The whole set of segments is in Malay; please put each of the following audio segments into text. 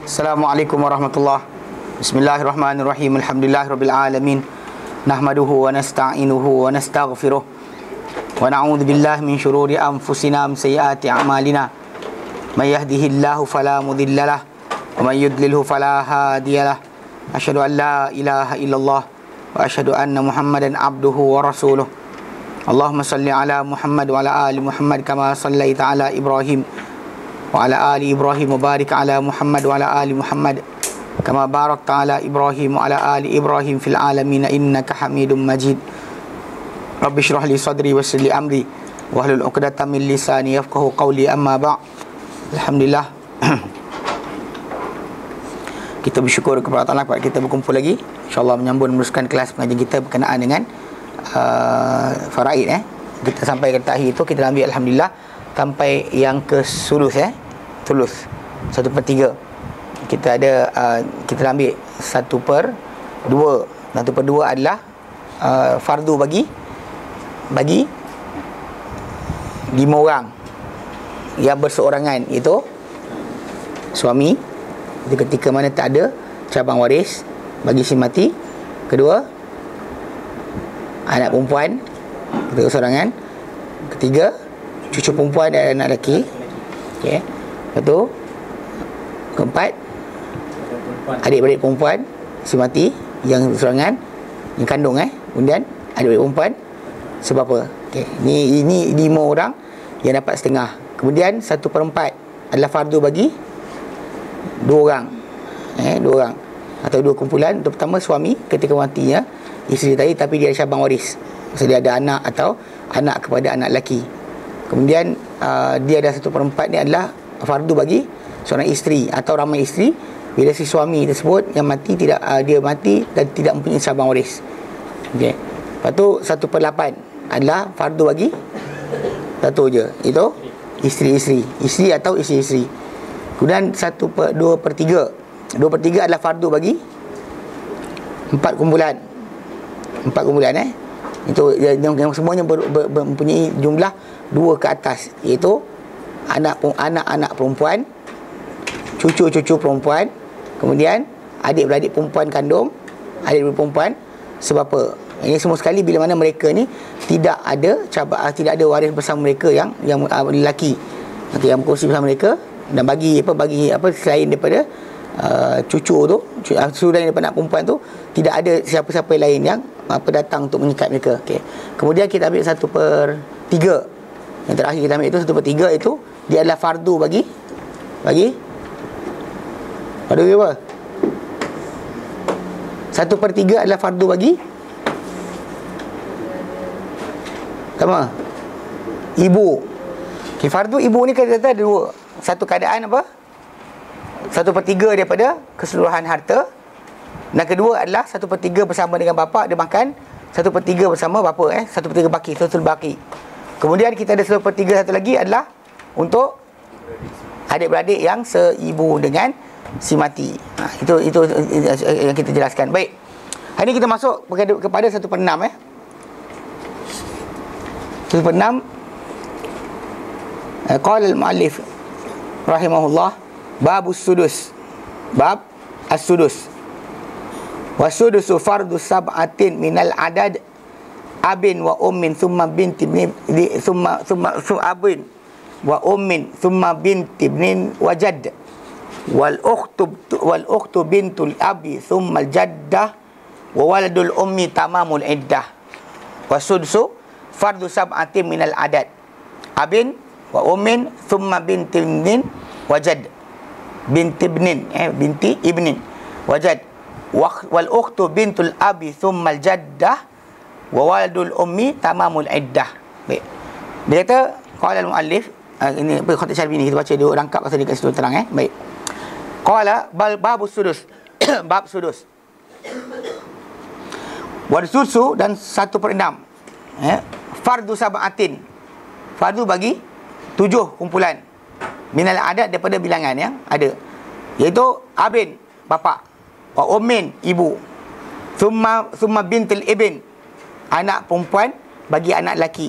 Assalamualaikum warahmatullahi. Bismillahirrahmanirrahim. Alhamdulillahirabbil alamin. Nahmaduhu wa nasta'inuhu wa nastaghfiruh. Wa na'udzu billahi min shururi anfusina wa sayyiati a'malina. May yahdihillahu fala mudilla lahu wa may yudlilhu fala hadiya lahu. Asyhadu an la ilaha illallah wa asyhadu anna Muhammadan abduhu wa rasuluh. Allahumma salli ala Muhammad wa ala ali Muhammad kama sallaita ala Ibrahim wa ala ali Ibrahim wa barik ala Muhammad wa ala ali Muhammad kama barakta ala Ibrahim wa ala ali Ibrahim fil alamin innaka Hamidum Majid. Rabbi shrah li sadri wa yassir li amri wa hlul 'uqdatam min lisani yafqahu qawli, amma ba'. Alhamdulillah. Kita bersyukur kepada Allah sebab kita berkumpul lagi, insya-Allah meneruskan kelas pengajian kita berkenaan dengan faraid. Kita sampai ke akhir itu, kita ambil alhamdulillah sampai yang ke sulus, tulus 1/3. Kita ada kita ambil 1/2. 1/2 adalah fardu bagi 5 orang yang berseorangan, iaitu suami, itu ketika mana tak ada cabang waris bagi si mati. Kedua, anak perempuan ketika seorangan. Ketiga, cucu perempuan dan anak lelaki. Okey. Lepas tu, keempat, adik-beradik perempuan si mati yang seorangan, yang kandung. Kemudian adik-beradik perempuan sebapa. Okey. Ini 5 orang yang dapat setengah. Kemudian 1/4 adalah fardu bagi 2 orang. 2 orang atau 2 kumpulan. Untuk pertama, suami ketika matinya isteri tadi, tapi dia ada cabang waris, maksud dia ada anak atau anak kepada anak lelaki. Kemudian dia ada 1/4 ni adalah fardu bagi seorang isteri atau ramai isteri bila si suami tersebut yang mati dia mati dan tidak mempunyai cabang waris. Okey. Lepas tu 1/8 adalah fardu bagi satu je, itu isteri atau isteri. Kemudian 2/3 adalah fardu bagi 4 kumpulan. 4 kumpulan. Itu yang semuanya mempunyai jumlah 2 ke atas, iaitu anak-anak perempuan, cucu-cucu perempuan, kemudian adik-beradik perempuan kandung, adik-beradik perempuan sebapa. Ini semua sekali bila mana mereka ni tidak ada waris bersama mereka yang lelaki, yang berkongsi bersama mereka, dan bagi selain daripada cucu tu, selain daripada anak perempuan tu, tidak ada siapa-siapa lain yang datang untuk mengikat mereka. Okey. Kemudian kita ambil 1/3. Yang terakhir kita ambil itu 1/3, itu dia adalah fardu bagi fardu apa? 1/3 adalah fardu bagi sama ibu. Okey, fardu ibu ni kita kata ada 2. Satu keadaan apa? 1/3 daripada keseluruhan harta, dan kedua adalah 1/3 bersama dengan bapa, dia makan 1/3 bersama bapa, 1/3 baki, susul baki. Kemudian kita ada 1/3 satu lagi adalah untuk adik-beradik yang seibu dengan si mati. Itu yang kita jelaskan. Baik. Hari ini kita masuk kepada 1/6. 1/6. Qala al-muallif rahimahullah, babus sudus. Bab as-sudus. Wasudusu fardu sab'atin minal adad abin wa ummin thumma binti thumma abin wa ummin thumma binti ibnin wa jadd wal ukhtu bintul abi thumma al jaddah wa waladul ummi tamamul iddah. Wasudusu fardu sab'atin minal adad abin wa ummin thumma binti ibnin wa jadd binti ibnin binti ibnin wa jadd wal ukhtu bintul abi thumma al jaddah wa waladul ummi tamamul iddah. Baik. Dia kata qala al muallif, ini apa khatam Syarbi ni kita baca dia rangkap pasal dia kat situ terang. Baik. Qala babus sudus. Bab sudus. Wal sudusu dan 1/6. Fardu sab'atin. Fardu bagi 7 kumpulan. Minal adat daripada bilangan yang ada. Iaitu abin, bapa, wa ummin, ibu, summa bintil ibn, anak perempuan bagi anak lelaki,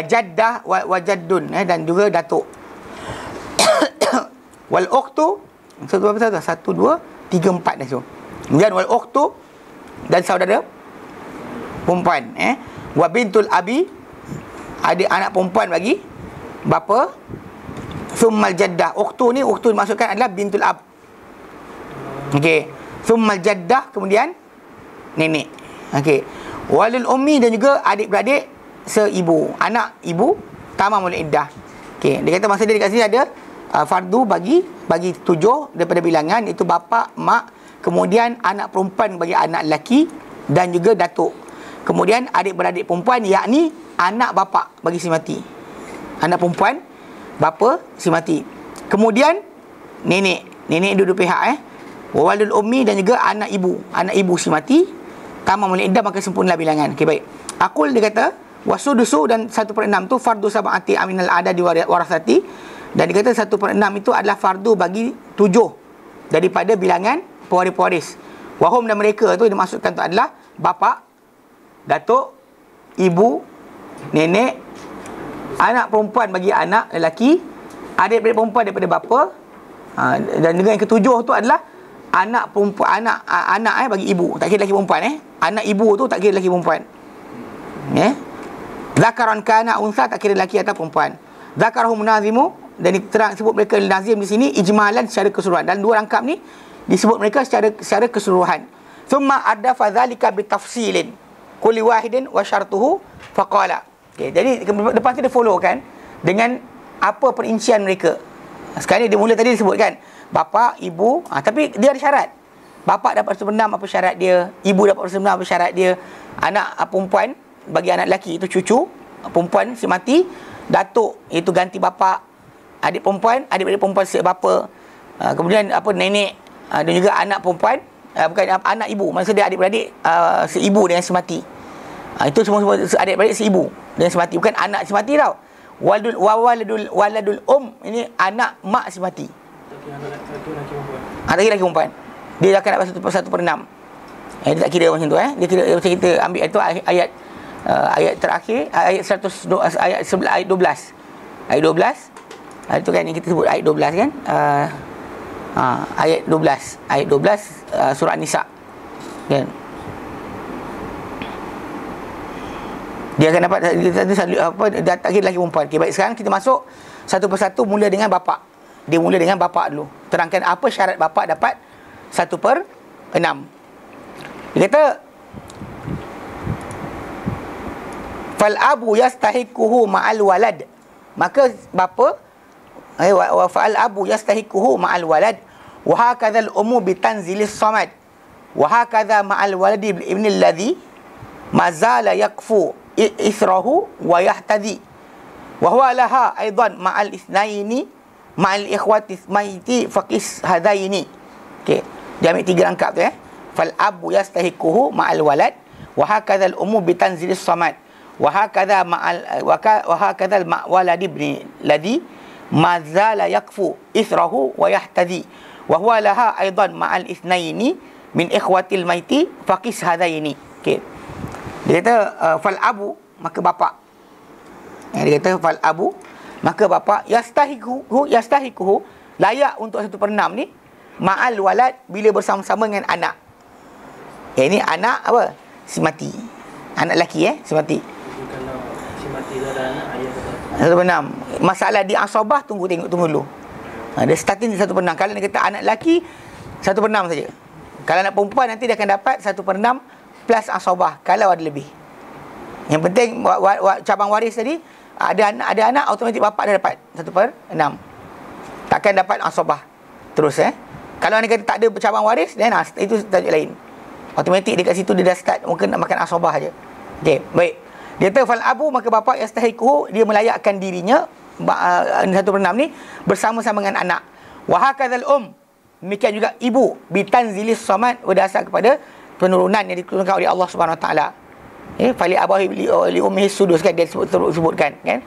wajaddah wajaddun, dan juga datuk. Wal ukhtu So berapa tu? 1, 2, 3, 4 dah tu. Kemudian wal ukhtu dan saudara perempuan, wa bintul abi, ada anak perempuan bagi bapa. Summal jaddah. Ukhtu ni, ukhtu dimaksudkan adalah bintul ab. Okey. Summal jaddah, kemudian nenek. Okey. Walil ummi dan juga adik-beradik seibu, anak ibu tamamul iddah. Okey, dia kata masa dia dekat sini ada fardu bagi 7 daripada bilangan, itu bapa, mak, kemudian anak perempuan bagi anak lelaki dan juga datuk. Kemudian adik-beradik perempuan, yakni anak bapa bagi si mati. Anak perempuan bapa si mati. Kemudian nenek dua-dua pihak walul ummi dan juga anak ibu si mati. Tamamul iddah, maka sempurnalah bilangan. Okey, baik. Aqul dia kata wasudusu, dan 1/6 tu fardu sab'ati aminal adadi warasati, dan dia kata 1/6 itu adalah fardu bagi 7 daripada bilangan pewaris-pewaris. Wahum, dan mereka tu dimaksudkan tu adalah bapa, datuk, ibu, nenek, anak perempuan bagi anak lelaki, adik-beradik perempuan daripada bapa, dan juga yang ketujuh tu adalah anak perempuan, anak bagi ibu, tak kira lelaki perempuan. Anak ibu tu tak kira lelaki perempuan. Zakaran kana unsa, tak kira lelaki atau perempuan. Zakarahum nazimu, dan diterang sebut mereka nazim di sini ijmalan secara keseluruhan. Dan dua rangkap ni disebut mereka secara keseluruhan. Thumma addafa dzalika bitafsilin kulli wahidin wa syartuhu faqala. Okey, jadi lepas tu dia follow kan dengan apa perincian mereka. Sekarang ni dia mula tadi disebutkan bapa, ibu, tapi dia ada syarat. Bapa dapat 1/6, apa syarat dia? Ibu dapat 1/6, apa syarat dia? Anak perempuan bagi anak lelaki itu cucu perempuan si mati, datuk itu ganti bapa, adik perempuan, adik-adik perempuan si bapa, kemudian nenek, dan juga anak perempuan, bukan anak ibu, maksud dia adik-beradik si ibu dengan si mati. Itu semua adik-beradik si ibu dengan si mati, bukan anak si mati tau. Waladul ini anak mak si mati. Laki perempuan. Dia akan dapat 1/6. Dia tak kira macam tu. Dia kira macam kita ambil itu ayat terakhir, ayat 112, ayat 11, ayat 12. Ayat 12. Itu kan yang kita sebut ayat 12 kan? Ayat 12. Ayat 12 surah Nisa. Kan? Dia akan dapat dia tak kira lelaki perempuan. Okay, baik, sekarang kita masuk satu persatu, mula dengan bapa. Dia mula dengan bapa dulu. Terangkan apa syarat bapa dapat 1/6. Dia kata fal abu yastahiquhu ma'al walad, maka bapa wa fal abu yastahiquhu ma'al walad wa hakadha al ummu bi tanzilis samad wa hakadha ma'al waladi ibn alladhi mazala yaqfu ithrahu wa yahtadi wa huwa laha aidan ma'al ithnaini ma'al ikhwati maiti faqis hadaini. Okey, dia ambil 3 rangkap tu fal abu yastahiquhu ma'al walad wa hakadha al ummu bi tanzilis samad wa hakadha al walad ibn ladhi ma zala yaqfu ithrahu wa yahtadi wa huwa laha aidan ma'al ithnaini min ikhwatil maiti faqis hadaini. Okey, dia kata fal abu, maka bapa. Dia kata fal abu, maka bapa yastahiquhu layak untuk 1/6 ni ma'al walad, bila bersama-sama dengan anak. Ini anak apa? Si mati. Anak lelaki si mati. Kalau si mati tu ada anak, ayah 1/6. Masalah di asabah tunggu dulu. Dia starting di 1/6. Kalau dia kata anak lelaki 1/6 saja. Kalau anak perempuan nanti dia akan dapat 1/6 plus asabah kalau ada lebih. Yang penting cabang waris tadi ada anak automatik bapa dah dapat 1/6. Takkan dapat asabah terus Kalau anda kata tak ada cabang waris, dan itu tajuk lain. Automatik dekat situ dia dah start mungkin nak makan asabah aja. Okey, baik. Dia kata fal abu, maka bapa yastahiquhu, dia melayakkan dirinya 1/6 ni bersama-sama dengan anak. Wa hakadzal demikian juga ibu bitanzilis samad, berdasar kepada penurunan yang diturunkan oleh Allah Subhanahu Wa Taala. Fali abahi li ummihi sudus, kan dia sebutkan kan.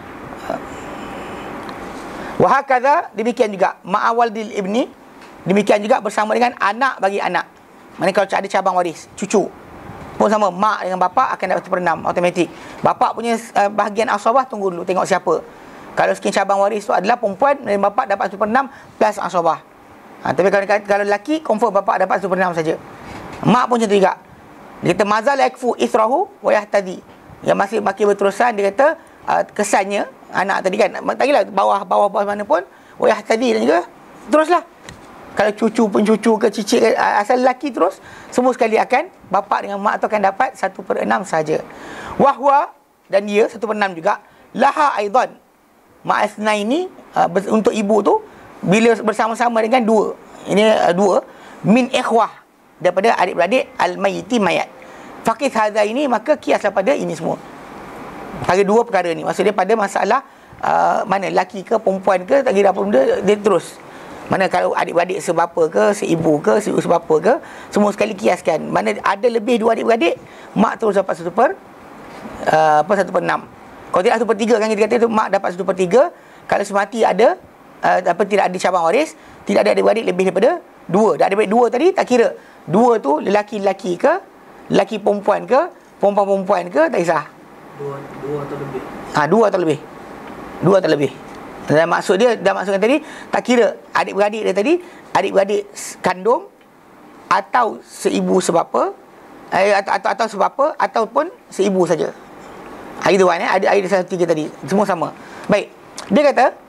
Wa hakadza, demikian juga ma'awaldil ibni, demikian juga bersama dengan anak bagi anak. Maksudnya kalau ada cabang waris, cucu pun sama, mak dengan bapa akan dapat 1/6 automatik. Bapa punya bahagian asabah tunggu dulu, tengok siapa. Kalau sekian cabang waris tu adalah perempuan, dan bapa dapat 1/6 plus asabah. Tapi kalau lelaki confirm bapak dapat 1/6 saja. Mak pun macam tu juga. Dia kata mazal yakfu ithrahu wa yahtadi. Yang masih makin berterusan, dia kata kesannya anak tadi kan, tak kira bawah mana pun, wa yahtadi, dan juga teruslah. Kalau cucu pencucu ke cicit ke, asal lelaki terus, semua sekali akan, bapak dengan mak tu akan dapat 1/6 saja. Wahwa, dan dia 1/6 juga. Laha aidan. Ma'asna ini untuk ibu tu bila bersama-sama dengan dua. Ini dua min ikhwah, daripada adik-beradik al-mayyiti mayat. Faqih hadza ini, maka kiaslah pada ini semua. Pada dua perkara ni. Maksudnya pada masalah mana lelaki ke perempuan ke, tak kira apa benda, dia terus. Mana kalau adik-beradik sebapa ke, seibu ke, seibu sebapa ke, semua sekali kiaskan. Mana ada lebih dua adik-beradik, mak terus dapat 1/6. Kalau tidak 1/3 kan kita kata tu, mak dapat 1/3. Kalau semati ada tidak ada cabang waris, tidak ada adik-beradik lebih daripada 2. Dah adik-beradik 2 tadi, tak kira 2 tu lelaki-lelaki ke, lelaki perempuan ke, perempuan-perempuan ke, tak kisah. 2 atau lebih. 2 atau lebih. 2 atau lebih. Dan maksud dia, dah maksudkan tadi, tak kira adik-beradik dia tadi, adik-beradik kandung atau seibu sebapa, atau sebapa ataupun seibu saja. Itu kan, ada 1/3 tadi, semua sama. Baik. Dia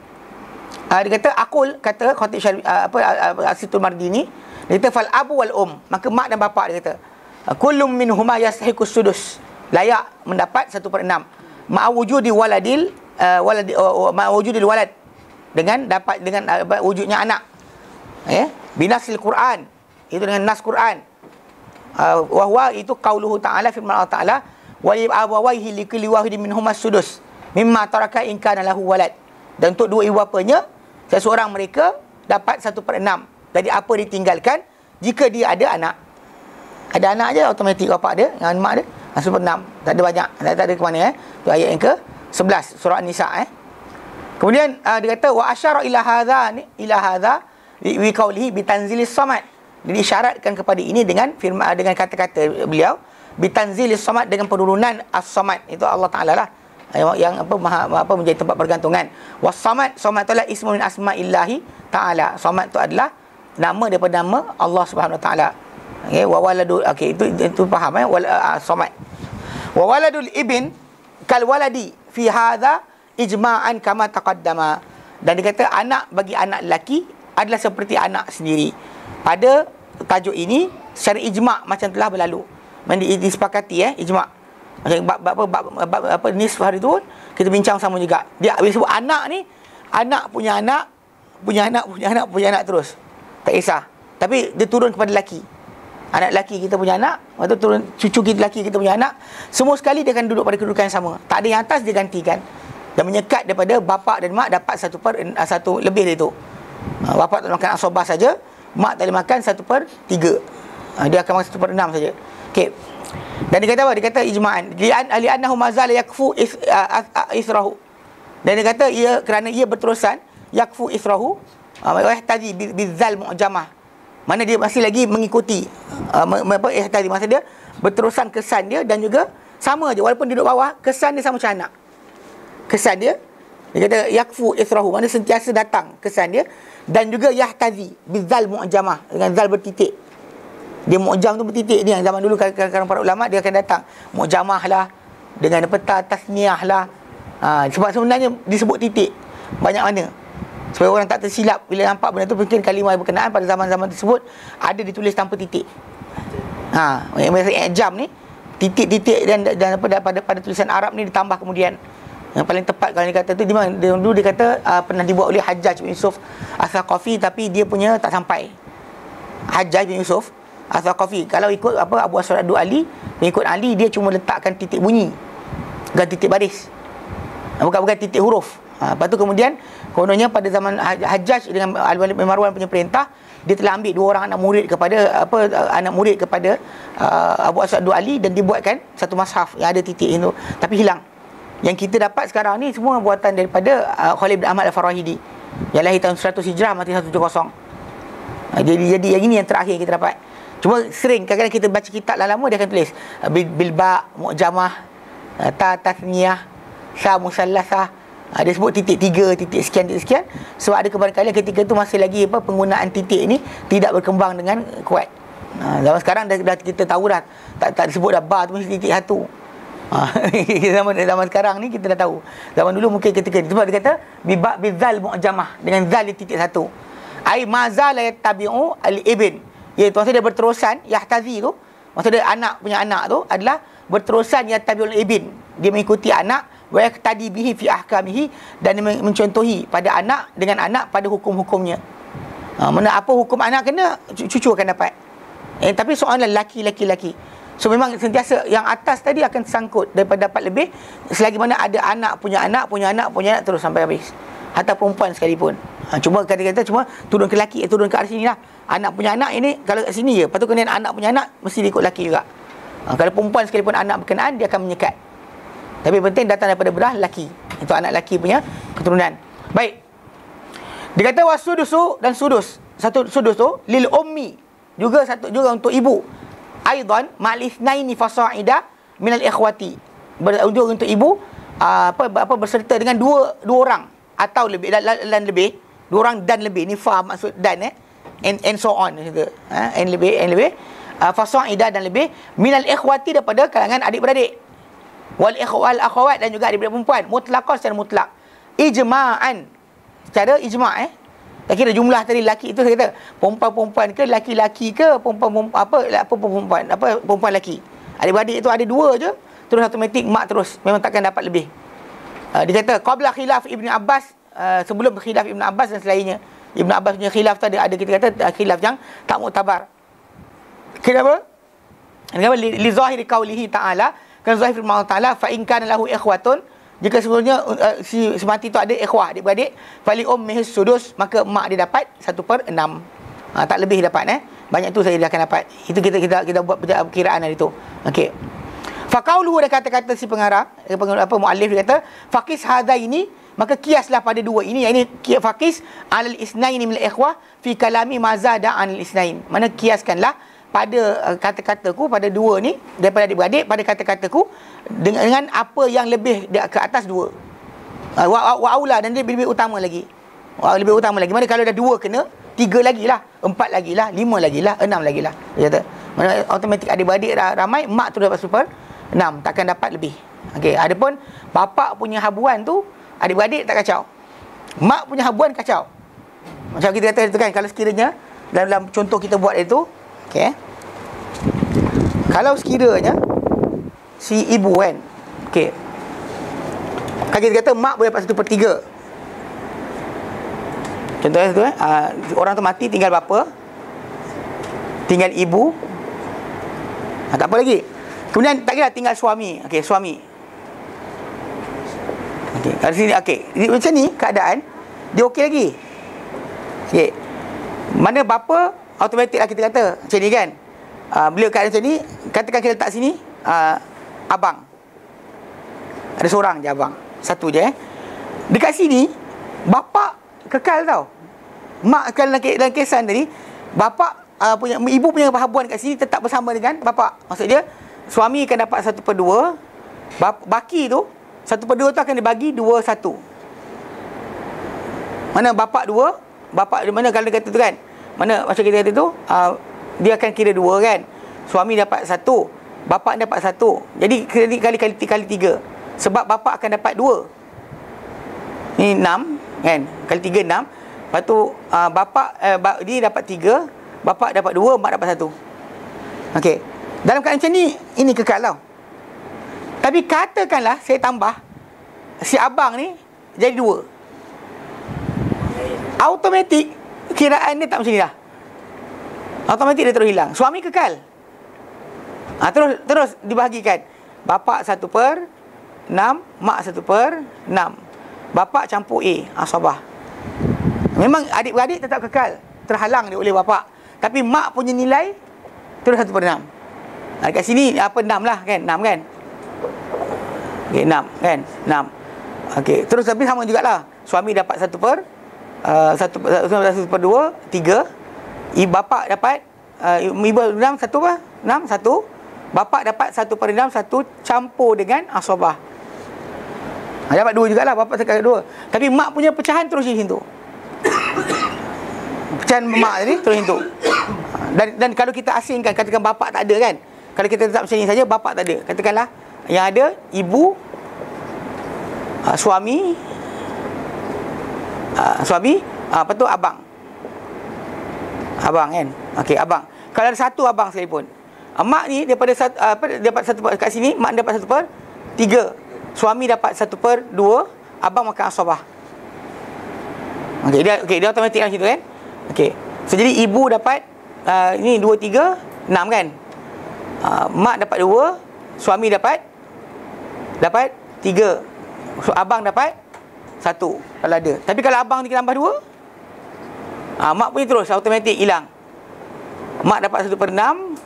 kata akul, kata Khatib Asitul Mardini, dia kata fal abu wal maka mak dan bapa, dia kata kullum minhuma yastahiqus sudus, layak mendapat 1/6 ma'a wujudi waladil ma'a wujudil walad, dengan wujudnya anak, binasil Quran, itu dengan nas Quran. Wahwa itu qauluhu ta'ala, firman Allah Ta'ala, wa abawaihi likulli wahidin minhuma sudus mimma taraka in kana lahu walad. Dan untuk dua ibu bapanya, seseorang mereka dapat 1/6 dari apa ditinggalkan jika dia ada anak. Ada anak je, automatik bapak dia dengan mak dia 1/6. Tak ada banyak, tak ada ke mana. Tu ayat yang ke-11 surah An-Nisa. Kemudian dia kata wa asyara ila hadza wi qawlihi bi tanzilis samad. Jadi isyaratkan kepada ini dengan firman, dengan kata-kata beliau bitanzilis samad, dengan penurunan as-samad, itu Allah Taala lah yang menjadi tempat pergantungan. Was-samad, samad itu adalah ismu min asma'illahi ta'ala. Samad itu adalah nama daripada nama Allah Subhanahu wa taala. Okey, wa waladu, okey, itu faham samad. Wa waladul ibn kal waladi fi hadza ijma'an kama taqaddama. Dan dia kata anak bagi anak lelaki adalah seperti anak sendiri. Pada tajuk ini secara ijma' macam telah berlalu. Disepakati ijma'. Macam nisf hari tu kita bincang sama juga. Dia bila sebut anak ni, anak punya anak terus. Tak kisah. Tapi dia turun kepada lelaki. Anak lelaki kita punya anak, atau turun cucu kita lelaki kita punya anak, semua sekali dia akan duduk pada kedudukan yang sama. Tak ada yang atas dia gantikan. Dan menyekat daripada bapa dan mak dapat 1/1 lebih dari itu. Bapa tak makan asobah saja, mak tak boleh makan 1/3. Dia akan makan 1/6 saja. Okey. Dan dia kata apa? Dia kata ijma'an li annahu mazal yakfu ithrahu. Dan dia kata kerana ia berterusan yakfu ithrahu wa yahtadi bizal mu'jamah. Mana dia masih lagi mengikuti ihtadi, maksud dia berterusan kesan dia, dan juga sama je walaupun duduk bawah, kesan dia sama macam anak. Kesan dia kata yakfu ithrahu, mana sentiasa datang kesan dia, dan juga yahtadi bizal mu'jamah, dengan zal bertitik. Dia mu'jam tu bertitik ni, yang zaman dulu kadang-kadang para ulama dia akan datang mu'jamah lah, dengan tasniah lah. Sebab sebenarnya disebut titik banyak mana, supaya orang tak tersilap bila nampak benda tu, mungkin kalimah yang berkenaan pada zaman-zaman tersebut ada ditulis tanpa titik. Yang jam ni titik-titik, dan pada tulisan Arab ni ditambah kemudian. Yang paling tepat kalau dia kata tu, dulu dia kata pernah dibuat oleh Hajjaj bin Yusuf As-Saqafi, tapi dia punya tak sampai. Hajjaj bin Yusuf As-Saqafi, kalau ikut Abu Aswad Ad-Du'ali, mengikut Ali, dia cuma letakkan titik bunyi, bukan titik baris, bukan titik huruf. Lepas tu kemudian kononnya pada zaman Hajjaj dengan Al-Walid bin Marwan punya perintah, dia telah ambil 2 orang anak murid kepada Abu Aswad Ad-Du'ali, dan dibuatkan satu mushaf yang ada titik itu, tapi hilang. Yang kita dapat sekarang ni semua buatan daripada Khalid bin Ahmad Al-Farahidi, yang lahir tahun 100 Hijrah, mati 170. Jadi yang ini yang terakhir kita dapat. Cuma sering kadang-kadang kita baca kitab lama dia akan tulis bilba mu'jamah, ta tasniyah, sa musallasah, Dia sebut titik 3, titik sekian. Sebab ada kebarangkalian ketika tu masih lagi penggunaan titik ni tidak berkembang dengan kuat. Zaman sekarang dah kita tahu dah, tak disebut dah bar tu mesti titik 1. Zaman sekarang ni kita dah tahu. Zaman dulu mungkin ketika ni, sebab dia kata bizal mu'jamah, dengan zal di titik 1. Ai mazala yattabi'u al-ibn, iaitu maksud dia berterusan. Yahtazi tu maksud dia anak punya anak tu adalah berterusan yattabi'ul ibn, dia mengikuti anak. Wa yaqtadi bihi fi ahkamihi, dan dia mencontohi pada anak, dengan anak pada hukum-hukumnya. Mana apa hukum anak kena, cucu akan dapat. Tapi soalan laki. So memang sentiasa yang atas tadi akan sangkut daripada dapat lebih, selagi mana ada anak punya anak terus sampai habis. Hatta perempuan sekalipun. Cuma kata-kata cuma turun ke laki, turun ke arah sini lah. Anak punya anak ini kalau kat sini je, lepas tu kemudian anak punya anak mesti ikut laki juga. Kalau perempuan sekalipun anak berkenaan, dia akan menyekat. Tapi penting datang daripada belah laki. Itu anak laki punya keturunan. Baik. Dia kata wasudusu, dan sudus. Satu sudus tu lil ummi, juga untuk ibu. Aidan ma'al itsnaini fasa'ida minal ikhwati. Untuk ibu berserta dengan dua orang atau lebih dan lebih. Dua orang dan lebih. Ni fa maksud dan and so on gitu. And lebih fasa'ida dan lebih minal ikhwati, daripada kalangan adik-beradik. Wal akhwat, dan juga adik-beradik perempuan, mutlaqan secara mutlak, ijma'an, secara ijma'. Tak kira jumlah tadi laki itu, saya kata perempuan-perempuan ke laki-laki ke perempuan laki. Adik-beradik itu ada dua je, terus automatik mak terus, memang takkan dapat lebih. Dia kata qabla khilaf Ibn Abbas, sebelum khilaf Ibn Abbas dan selainnya. Ibn Abbas punya khilaf tu ada kita kata khilaf yang tak muktabar. Kenapa? Li zahiri qaulihi ta'ala, kan zahir firman Allah Ta'ala, fa in kana lahu ikhwatun, jika sebenarnya si mati tu ada ikhwah, adik-beradik, fali ummihi sudus, maka mak dia dapat 1/6. Tak lebih dapat. Banyak tu saya dia akan dapat. Itu kita buat perkiraan hari tu. Okey. Fa qauluhu, dan kata-kata si pengarang, muallif, dia kata faqis hadza ini, maka kiaslah pada dua ini, yang ini faqis alal isnaini min al-ikhwah fi kalami ma zada anil isnain. Mana kiaskanlah pada kata-kataku, pada dua ni, daripada adik-beradik, pada kata-kataku dengan apa yang lebih ke atas dua. Wa aula, dan dia lebih utama lagi. Mana kalau dah dua kena, 3 lagi lah, 4 lagi lah, 5 lagi lah, 6 lagi lah. Dia kata mana automatik adik-beradik ramai, mak tu dapat 1/6, takkan dapat lebih. Okey, adapun bapak punya habuan tu, adik-beradik tak kacau, mak punya habuan kacau. Macam kita kata itu kan, kalau sekiranya dalam contoh kita buat itu, okey, kalau sekiranya si ibu kan, okey, kalau kita kata mak boleh dapat 1/3. Contohnya tu orang tu mati, tinggal bapa, tinggal ibu, tak apa lagi. Kemudian tak kira tinggal suami. Okey, suami. Okey, kat sini okey. Macam ni keadaan, dia okey lagi. Okey. Mana bapa automatik lah kita kata macam ni kan. Beliau keadaan macam ni, katakan kita letak sini abang. Ada seorang je abang, satu je. Dekat sini bapa kekal tau. Mak kekal dalam kesan tadi, bapa ibu punya habuan kat sini tetap bersama dengan bapa. Maksud dia suami akan dapat 1/2. Baki tu 1/2 tu akan dibagi 2/1. Mana bapa 2, bapa mana kalau dia kata tu kan, mana macam kita kata tu, dia akan kira 2 kan. Suami dapat 1, bapa dapat 1. Jadi kali 3. Sebab bapa akan dapat 2. Ni 6 kan. Kali 3 6. Lepas tu dia dapat 3, bapa dapat 2, mak dapat 1. Okey. Dalam keadaan macam ni, ini kekal tau. Tapi katakanlah saya tambah si abang ni jadi 2. Automatik kiraan dia tak macam ni dah. Automatik dia terus hilang. Suami kekal. Terus dibahagikan. Bapa 1/6, mak 1/6. Bapa campur asabah. Memang adik-beradik tetap kekal, terhalang dia oleh bapa. Tapi mak punya nilai terus 1/6. Dekat sini 6 lah kan, 6 kan. Okey, 6 kan, 6. Okey, terus tapi sama jugalah. Suami dapat 1/2, 3. Bapa dapat ibu 6 1 apa? 6 1. Bapa dapat 1/6, 1 campur dengan asabah. Dapat 2 jugalah, bapa sekat 2. Tapi mak punya pecahan terus di situ. Pecahan mak tadi terus situ. Dan kalau kita asingkan, katakan bapa tak ada kan. Kalau kita tetap macam ni saja, bapa tak ada. Katakanlah yang ada ibu, suami, apa tu, abang kan. Okey, abang. Kalau ada satu abang sekalipun, mak ni daripada dapat 1/3 kat sini, mak dapat 1/3, suami dapat 1/2, abang makan asabah. Okey, dia automatik dalam situ kan. Okey. So jadi ibu dapat ini 2 3 6 kan. Mak dapat 2, suami dapat 3. So abang dapat 1 kalau ada. Tapi kalau abang ni tambah 2, mak punya terus automatik hilang. Mak dapat 1/6.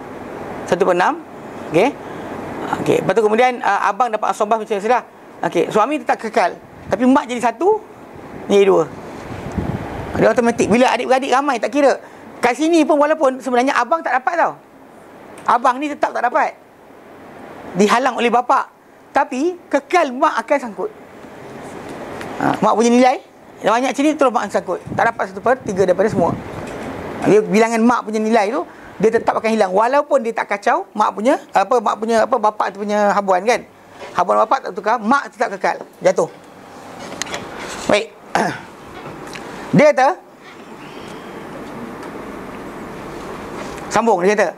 Okey. Okey, lepas tu kemudian abang dapat asabah macam sudah. Okey, suami tetap kekal. Tapi mak jadi 1, jadi 2. Dia automatik. Bila adik-beradik ramai tak kira. Kat sini pun walaupun sebenarnya abang tak dapat tau. Abang ni tetap tak dapat. Dihalang oleh bapa. Tapi kekal mak akan sangkut. Mak punya nilai banyak macam ni, terus mak sangkut. Tak dapat 1/3 daripada semua. Dia bilangan mak punya nilai tu dia tetap akan hilang walaupun dia tak kacau mak punya bapa tu punya habuan kan. Habuan bapa tak tukar, mak tetap kekal, jatuh. Baik. Dia kata, sambung dia kata,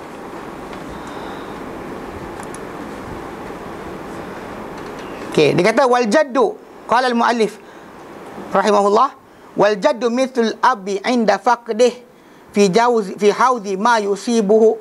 okey, dia kata wal jaddu, qala al muallif rahimahullah, wal jaddu mithl abi inda faqdih fi haudhi ma yusibuhu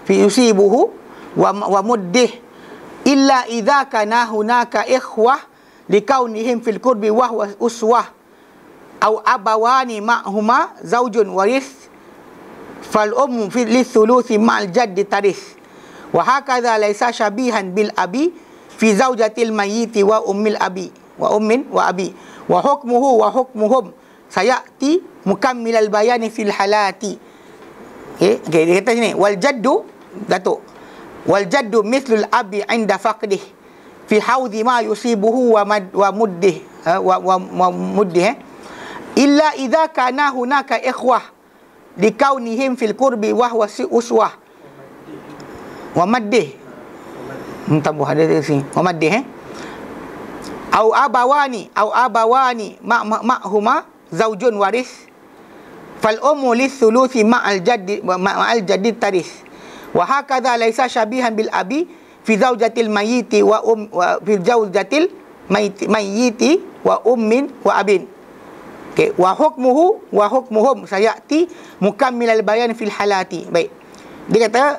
wa muddih illa idza kana hunaka ikhwah likaunihim fil qurbi wa huwa uswah au abawani ma'huma zaujun waris fal ummu fi lithuluthi ma'al jaddi taris wa hakadha laysa shabihan bil abi fi zaujatil mayyiti wa ummil abi wa ummin wa abi wa hukmuhu wa hukmuhum sayati mukammilal bayani fil halati. Okey, dia kata sini wal jaddu, datuk, wal jaddu mithlul abi inda faqdih fi haudhi ma yusibuhu wa muddih wa muddih illa idza kana hunaka ikhwah likaunihim fil qurbi wa huwa uswah wa maddih tambah ada di sini wa maddih au abawani ma'huma zaujun waris fal ummu lithuluthi ma'al jaddi taris wa hakadha laysa shabihan bil abi fi zawjatil mayyiti wa fi zawjatil mayyiti wa ummin wa abin. Okey, wa hukmuhum sayati mukammilal bayan fil halati. Baik. Dia kata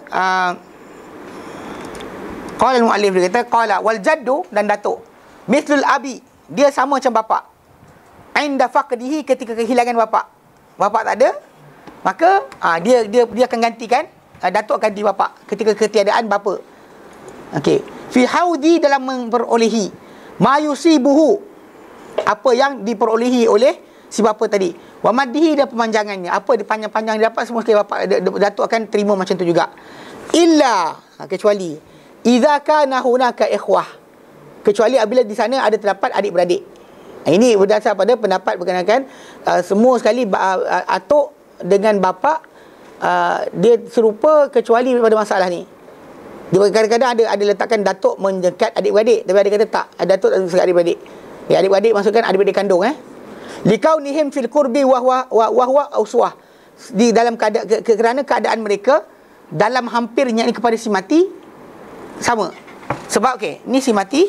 qala al muallif, dia kata qala wal jaddu, dan datuk, mithlul abi, dia sama macam bapa. Inda faqdihi, ketika kehilangan bapa. Bapa tak ada, maka dia akan gantikan, datuk akan ganti bapa ketika ketiadaan bapa. Okey. Fi haudi, dalam memperolehi, ma yusibuhu, apa yang diperolehi oleh si bapa tadi. Wa maddihi, dan pemanjangannya, apa dia panjang-panjang dia dapat semua sekali bapa, datuk akan terima macam tu juga. Illa, kecuali idza kana hunaka ikhwah, kecuali apabila di sana ada terdapat adik-beradik. Ini berdasar pada pendapat berkenaan semua sekali atuk dengan bapa dia serupa kecuali pada masalah ni. Dia kadang-kadang ada letakkan datuk mendekat adik-beradik, tapi ada kata tak, datuk tak dekat adik-beradik. Adik-beradik maksudkan adik-beradik kandung likaunihim fil qurbi wa huwa uswah, di dalam keadaan kerana keadaan mereka dalam hampirnya kepada si mati sama. Sebab okey, ni si mati,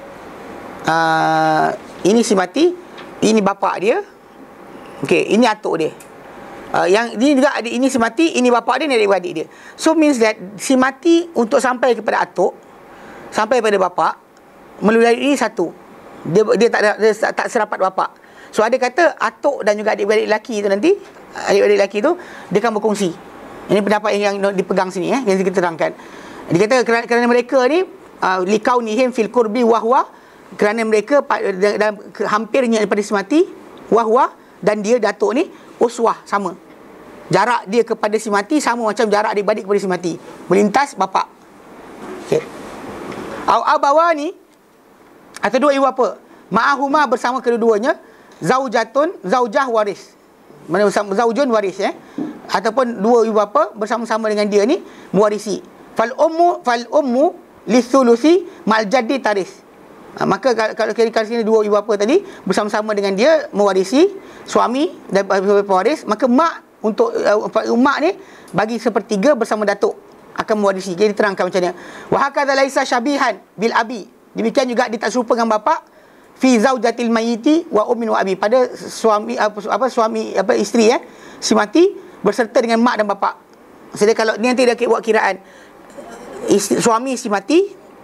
ini si mati, ini bapa dia. Okey, ini atuk dia. Yang ini juga ada, ini si mati, ini bapa dia, ni adik-beradik dia. So means that si mati untuk sampai kepada atuk, sampai pada bapa, melalui satu. Dia tak serapat bapa. So ada kata atuk dan juga adik-beradik lelaki tu nanti, adik-beradik lelaki tu dia akan berkongsi. Ini pendapat yang dipegang sini yang kita terangkan. Dia kata kerana mereka ni likaunihim fil qurbi wa huwa, kerana mereka dalam hampirnya daripada si mati, wa huwa, dan dia datuk ni uswah, sama. Jarak dia kepada si mati sama macam jarak adik-beradik kepada si mati, melintas bapa. Okey. Au abawani, Atau dua ibu bapa. Ma'ahuma bersama kedua-duanya zaujah waris. Mana bersama zaujun waris ataupun dua ibu bapa bersama-sama dengan dia ni mewarisi. Fal ummu lisulusi mal jaddi taris. Maka kalau sini dua ibu bapa tadi bersama-sama dengan dia mewarisi suami dan pewaris, maka mak untuk mak ni bagi sepertiga bersama datuk akan mewarisi. Jadi terangkan macam ni. Wa hakadha laisa syabihan bil abi. Demikian juga dia tak serupa dengan bapa fi zaujatil mayyiti wa ummin wa abi, pada suami isteri si mati berserta dengan mak dan bapa. Maksudnya kalau ni nanti dia buat kiraan suami si mati,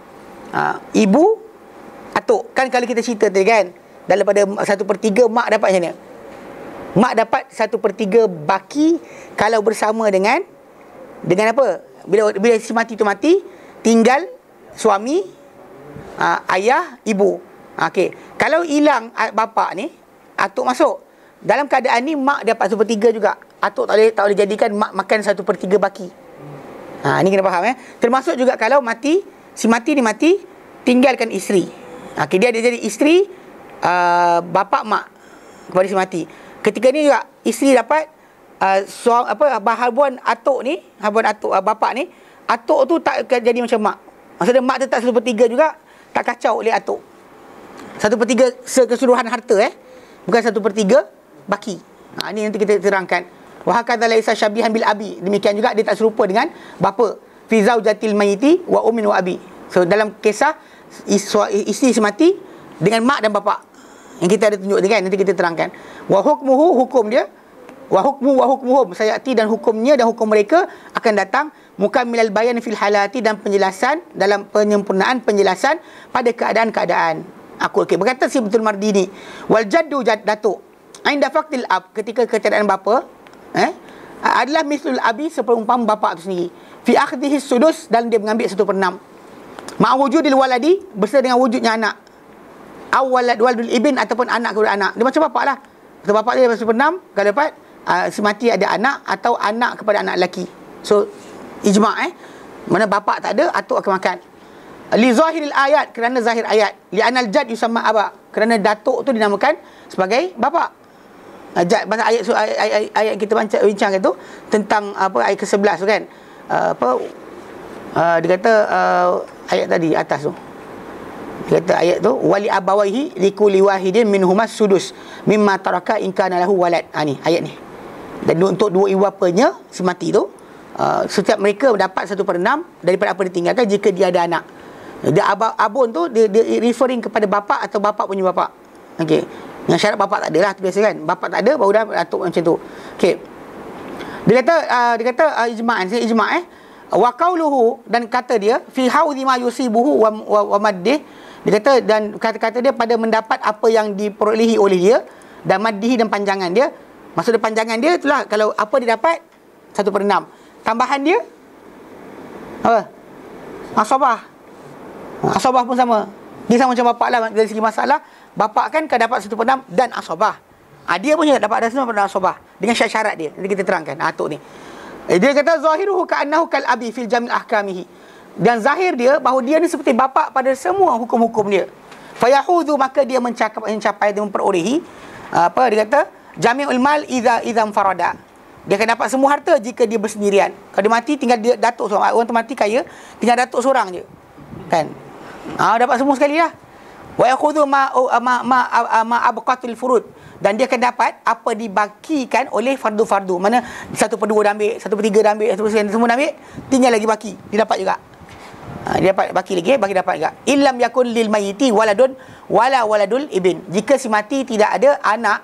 ibu, atuk. Kan kalau kita cerita tadi kan, daripada 1/3 mak dapat macam ni. Mak dapat 1/3 baki kalau bersama dengan apa? Bila si mati tu mati, tinggal suami, ayah, ibu. Okey. Kalau hilang bapa ni, atuk masuk. Dalam keadaan ni mak dapat 1/3 juga. Atuk tak boleh jadikan mak makan 1/3 baki. Ni kena faham Termasuk juga kalau si mati ni mati, tinggalkan isteri. Okey, dia jadi isteri bapa mak kepada si mati. Ketika ni juga isteri dapat habuan atuk ni, habuan atuk bapa ni, atuk tu tak jadi macam mak. Maksudnya mak tetap 1/3 juga, tak kacau oleh atuk. 1/3 keseluruhan harta bukan 1/3 baki. Ni nanti kita terangkan. Wa hakadha laisa syabihan bil abi. Demikian juga dia tak serupa dengan bapa. Fi zaujatil mayyiti wa ummin wa abi. So dalam kisah isteri semati dengan mak dan bapa yang kita ada tunjuk ni kan, nanti kita terangkan. Wa hukmuhu, hukum dia, wa hukmuhum sayati, dan hukumnya dan hukum mereka akan datang mukammilal bayan fil halati, dan penjelasan dalam penyempurnaan penjelasan pada keadaan-keadaan. Okey, berkata si Ibnul Mardini, wal jaddu datuk inda faqdil ab, ketika ketiadaan bapa adalah mislul abi, seperumpama bapa itu sendiri, fi akhdhihi sudus, dan dia mengambil 1/6, ma'wujudil waladi, beserta dengan wujudnya anak, awalad waladul ibn, ataupun anak kepada anak. Dia macam bapak lah. Atau bapak dia 1/6 kalau dapat semati ada anak atau anak kepada anak lelaki. So ijma' mana bapak tak ada, atuk akan makan. Li zahiril ayat, kerana zahir ayat. Li anal jad yusamma aba, kerana datuk tu dinamakan sebagai bapa. Bahasa ayat kita bincang itu tentang ayat ke-11 tu kan. Dia kata ayat tadi atas tu. Dia kata ayat tu wali abawaihi likulli wahidin minhumas sudus mimma taraka in kana lahu walad. Ni ayat ni. Dan untuk dua ibu bapanya semati tu, setiap mereka dapat 1/6 daripada apa ditinggalkan jika dia ada anak. Dia abun tu dia referring kepada bapa atau bapa punya bapa. Okey. Yang syarat bapak tak ada lah, tu biasa kan. Bapak tak ada, baru dah datuk macam tu. Okey. Dia kata ijma' wa qauluhu, dan kata dia fi haudhi ma yusibuhu wa maddih. Dia kata, dan kata-kata dia pada mendapat apa yang diperolehi oleh dia, dan maddihi, dan panjangan dia. Maksudnya panjangan dia itulah kalau apa dia dapat 1/6. Tambahan dia apa? Asabah. Asabah pun sama. Dia sama macam bapak lah dari segi masalah. Bapak kan dapat 1/6 dan asabah. Dia pun juga dapat ada 1/6 dan asabah dengan syarat dia. Nanti kita terangkan atuk ni. Dia kata zahiruhu ka'annahu kal abi fil jami' ahkamihi. Dan zahir dia bahawa dia ni seperti bapa pada semua hukum-hukum dia. Fayahudhu, maka dia mencapai dia memperolehi dia kata jami'ul mal idza farada. Dia akan dapat semua harta jika dia bersendirian. Kalau dia mati tinggal dia datuk seorang. Orang tu mati kaya, tinggal datuk seorang je. Kan? Dapat semua sekali lah. Wa yakhudhu ma abqatul furud, dan dia akan dapat apa dibakikan oleh fardu-fardu. Mana 1/2 dah ambil, 1/3 dah ambil, 1/3 semua dah ambil, tinggal lagi baki, dia dapat juga. Dia dapat baki lagi, baki dapat juga. Illam yakun lil mayyiti waladun wala waladul ibn. Jika si mati tidak ada anak,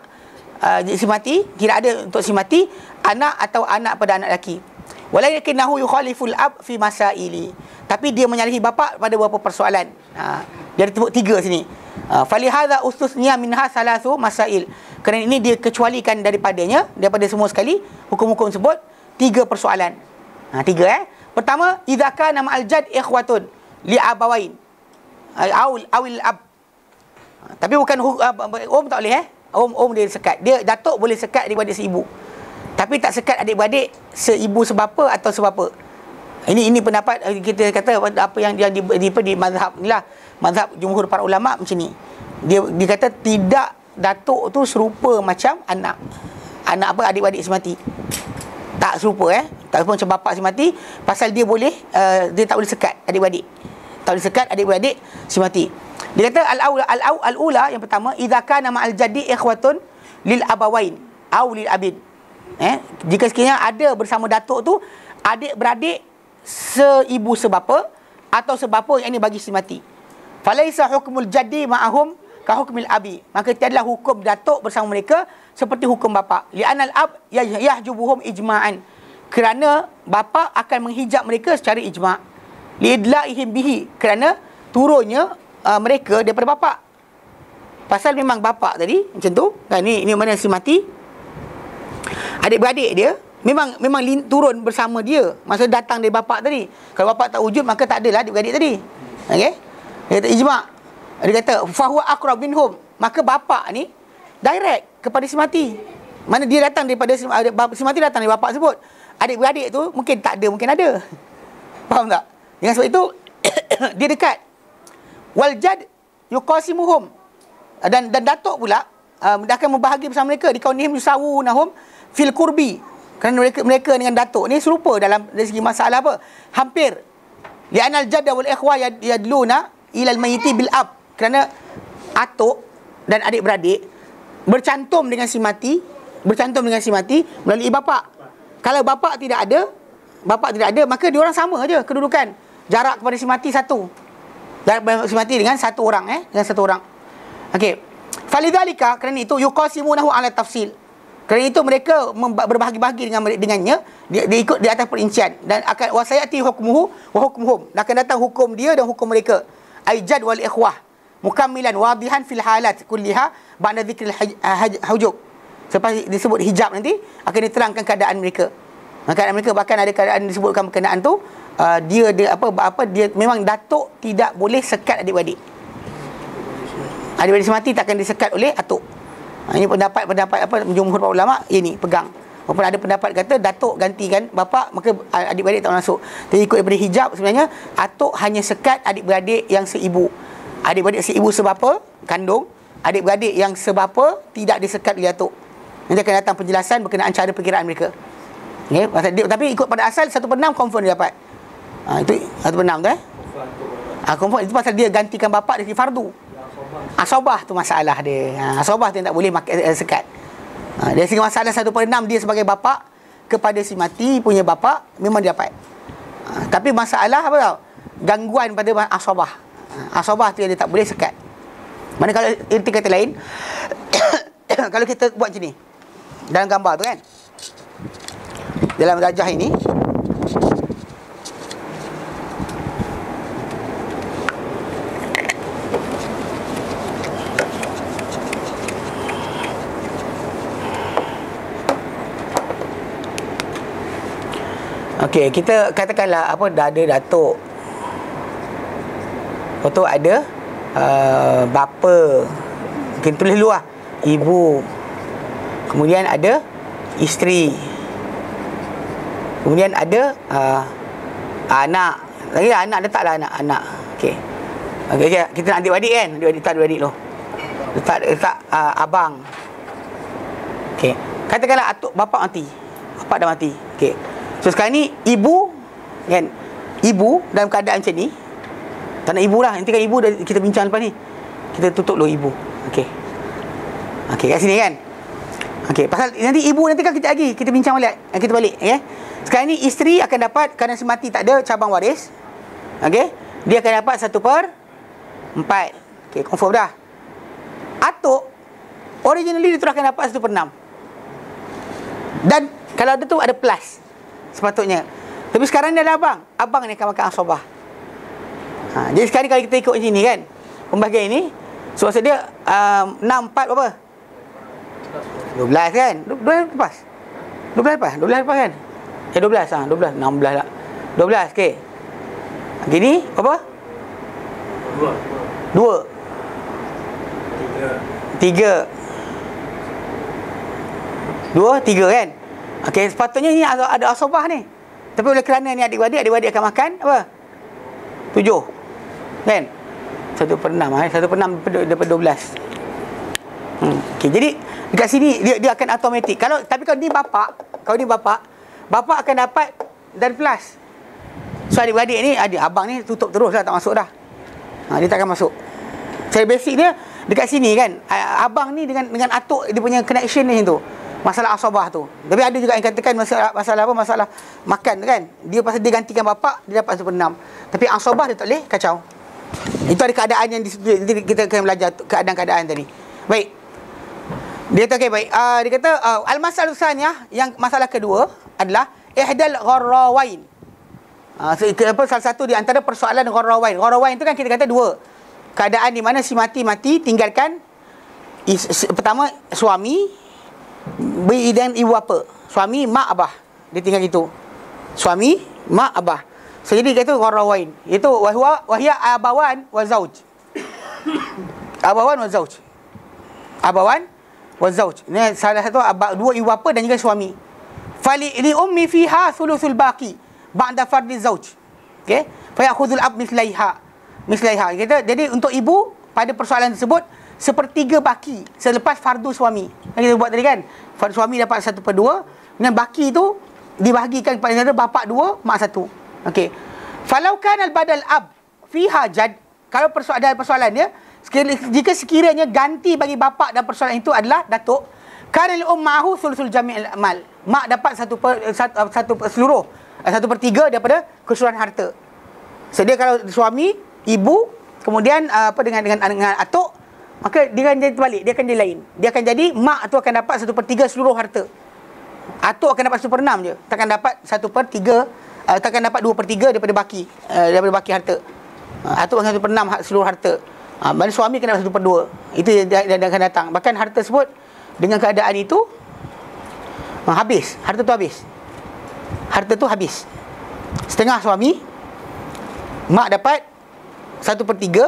tidak ada untuk si mati anak atau anak pada anak lelaki. Walakinahu yukhaliful ab fi masaili, tapi dia menyalahi bapa pada beberapa persoalan. Dia ada 3 sini. Falihadza ustusnya minha salasu masail. Kerana ini dia kecualikan daripada semua sekali hukum-hukum tersebut 3 persoalan. 3 Pertama, idza kana ma'al jad ikhwatun li abawain awil ab. Tapi bukan tak boleh dia sekat. Dia datuk boleh sekat adik-beradik seibu. Tapi tak sekat adik-beradik seibu sebapa atau sebapa. Ini pendapat kita kata apa yang di mazhab inilah, mazhab jumhur para ulama macam ni. Dia kata tidak, datuk tu serupa macam anak apa, adik-beradik semati. Tak serupa tak serupa macam bapak semati, pasal dia boleh dia tak boleh sekat adik-beradik. Tak boleh sekat adik-beradik semati. Dia kata al-ula yang pertama, idza kana ma'al jaddi ikhwatun lil abawain au lil abid. Jika sekiranya ada bersama datuk tu adik-beradik seibu sebapa atau sebapa yang ini bagi semati. Falaisa hukmul jaddi ma'ahum ka hukmil abi. Maka tiadalah hukum datuk bersama mereka seperti hukum bapa. Li'anal ab yahjubuhum ijma'an. Kerana bapa akan menghijab mereka secara ijma'. Li'idla'ihim bihi. Kerana turunnya mereka daripada bapa. Pasal memang bapa tadi macam tu. Kan ni mana semati. Adik-beradik dia memang turun bersama dia masa datang dari bapak tadi. Kalau bapak tak wujud maka tak adalah adik-beradik tadi. Okey? Dia kata ijma'. Dia kata fa huwa aqrab minhum. Maka bapak ni direct kepada semati. Mana dia datang daripada semati, datang dari bapak sebut. Adik-beradik tu mungkin tak ada, mungkin ada. Faham tak? Dengan sebab itu dia dekat. Wal jad yuqasimuhum. Dan datuk pula dia akan membahagi bersama mereka di kaunihim yusawunahum fil qurbi. Kerana mereka dengan datuk ni serupa dari segi masalah apa? Hampir. Li'anal jadda wal ikhwah yadluna ilal mayyiti bil ab. Kerana atuk dan adik-beradik bercantum dengan si mati melalui bapa. Kalau bapa tidak ada, maka diorang sama aja kedudukan. Jarak kepada si mati satu. Jarak si mati dengan satu orang dengan satu orang. Okey. Falidzalika, kerana itu yuqasimunahu ala tafsil. Kerana itu mereka berbahagi-bahagi dengannya, dia ikut di atas perincian, dan akan wasayati hukmuhu wa hukmuhum. Dan akan datang hukum dia dan hukum mereka. Aijad wal ikhwah mukammilan wadihan fil halat kulliha ba'da dzikril hujub. Selepas disebut hijab nanti akan diterangkan keadaan mereka. Keadaan mereka, bahkan ada keadaan disebutkan berkenaan tu dia memang datuk tidak boleh sekat adik-beradik. Adik-beradik semati takkan disekat oleh atuk. Ini pendapat jumhur para ulama ini pegang. Walaupun ada pendapat kata datuk gantikan bapa, maka adik-beradik tak masuk. Tapi ikut daripada hijab sebenarnya atuk hanya sekat adik-beradik yang seibu. Adik-beradik seibu sebapa kandung, adik-beradik yang sebapa tidak disekat oleh atuk. Nanti akan datang penjelasan berkenaan cara perkiraan mereka. Okay? Tapi ikut pada asal 1/6 confirm dia dapat. Itu 1/6 tu confirm. Itu pasal dia gantikan bapa dari fardu. Asobah tu masalah dia. Asobah tu yang tak boleh sekat. Dari segi masalah 1/6 dia sebagai bapa kepada si mati punya bapa memang dia dapat. Tapi masalah apa tau? Gangguan pada asobah. Asobah tu yang dia tak boleh sekat. Mana kalau erti kata lain kalau kita buat macam ni dalam gambar tu kan, dalam rajah ini okey, kita katakanlah dah ada datuk. Lepas tu ada bapa. Mungkin tulis dulu lah. Ibu. Kemudian ada isteri. Kemudian ada anak. Lagi anak, letaklah anak. Okey. Okey, kita nak adik-beradik kan? Adik-beradik dulu. Letak abang. Okey. Katakanlah atuk bapa mati. Bapa dah mati. Okey. So sekarang ni ibu kan, ibu dalam keadaan macam ni, tak nak ibu lah, nanti kan ibu dah kita bincang lepas ni, kita tutup dulu ibu. Okey kat sini kan. Okey, pasal nanti ibu nanti kan kita bincang balik, kita balik. Okay? Sekarang ni isteri akan dapat, kerana semati tak ada cabang waris. Okey, dia akan dapat 1/4. Okey, confirm dah. Atuk originally dia terus akan dapat 1/6. Dan kalau ada tu ada plus sepatutnya. Tapi sekarang dia ada abang ni akan makan asobah. Jadi sekarang kalau kita ikut macam ni kan, pembahagian ini, so maksud dia 6, 4 berapa? 12 kan? 12 lepas? 12 lepas kan? 12 12, 16 lah 12, okey. Gini, apa? 2 3 2, 3 kan? Okey, sepatutnya ni ada asobah ni. Tapi oleh kerana ni adik-beradik akan makan apa? 7. Kan? 1/6 1/6 daripada 12. Okey, jadi dekat sini dia akan automatik. Tapi kalau ni bapak akan dapat dan plus. So adik-beradik ni abang ni tutup terus dah, tak masuk dah. Dia takkan masuk. Saya basic dia dekat sini kan. Abang ni dengan atuk dia punya connection ni tu. Masalah asabah tu. Tapi ada juga yang katakan masalah apa? Masalah makan kan. Dia pasal dia gantikan bapak, dia dapat 1/6. Tapi asabah dia tak boleh, kacau. Itu ada keadaan yang kita akan belajar keadaan-keadaan tadi. Baik. Dia kata okey baik. Dia kata al-masalah tsaniyah, yang masalah kedua adalah ihdal gharrawain. Salah satu di antara persoalan gharrawain. Gharrawain tu kan kita kata dua. Keadaan di mana si mati tinggalkan pertama suami dan ibu bapa. Suami, mak, abah. Dia tinggal gitu. Suami, mak, abah. So jadi kata gharrawain. Itu wahya abawan wa zauj. Abawan wa zauj. Abawan wa zauj. Ini salah satu dua ibu bapa dan juga suami. Fali li ummi fiha thuluthul baqi ba'da fardhi zauj. Okey? Fa ya'khudhul ab mislaiha. Kita jadi untuk ibu pada persoalan tersebut 1/3 baki selepas fardu suami. Yang kita buat tadi kan. Fardu suami dapat 1/2, dan baki tu dibahagikan kepada bapa 2, mak 1. Okey. Falau kana al-badal ab fiha jad. Kalau persoalan dia, jika sekiranya ganti bagi bapa dan persoalan itu adalah datuk, kana al-ummahu thuluthul jami' al-mal. Mak dapat 1/3 daripada keseluruhan harta. Sedia kalau suami, ibu, kemudian dengan atuk, maka dia akan jadi terbalik, dia akan jadi lain. Dia akan jadi mak tu akan dapat 1/3 seluruh harta. Atuk akan dapat 1/6 je. Takkan dapat 1/3, takkan dapat 2/3 daripada baki harta. Atuk akan 1/6 seluruh harta. Mana suami akan dapat 1/2. Itu dia akan datang. Bahkan harta tersebut dengan keadaan itu habis. Harta tu habis. Setengah suami, mak dapat 1/3,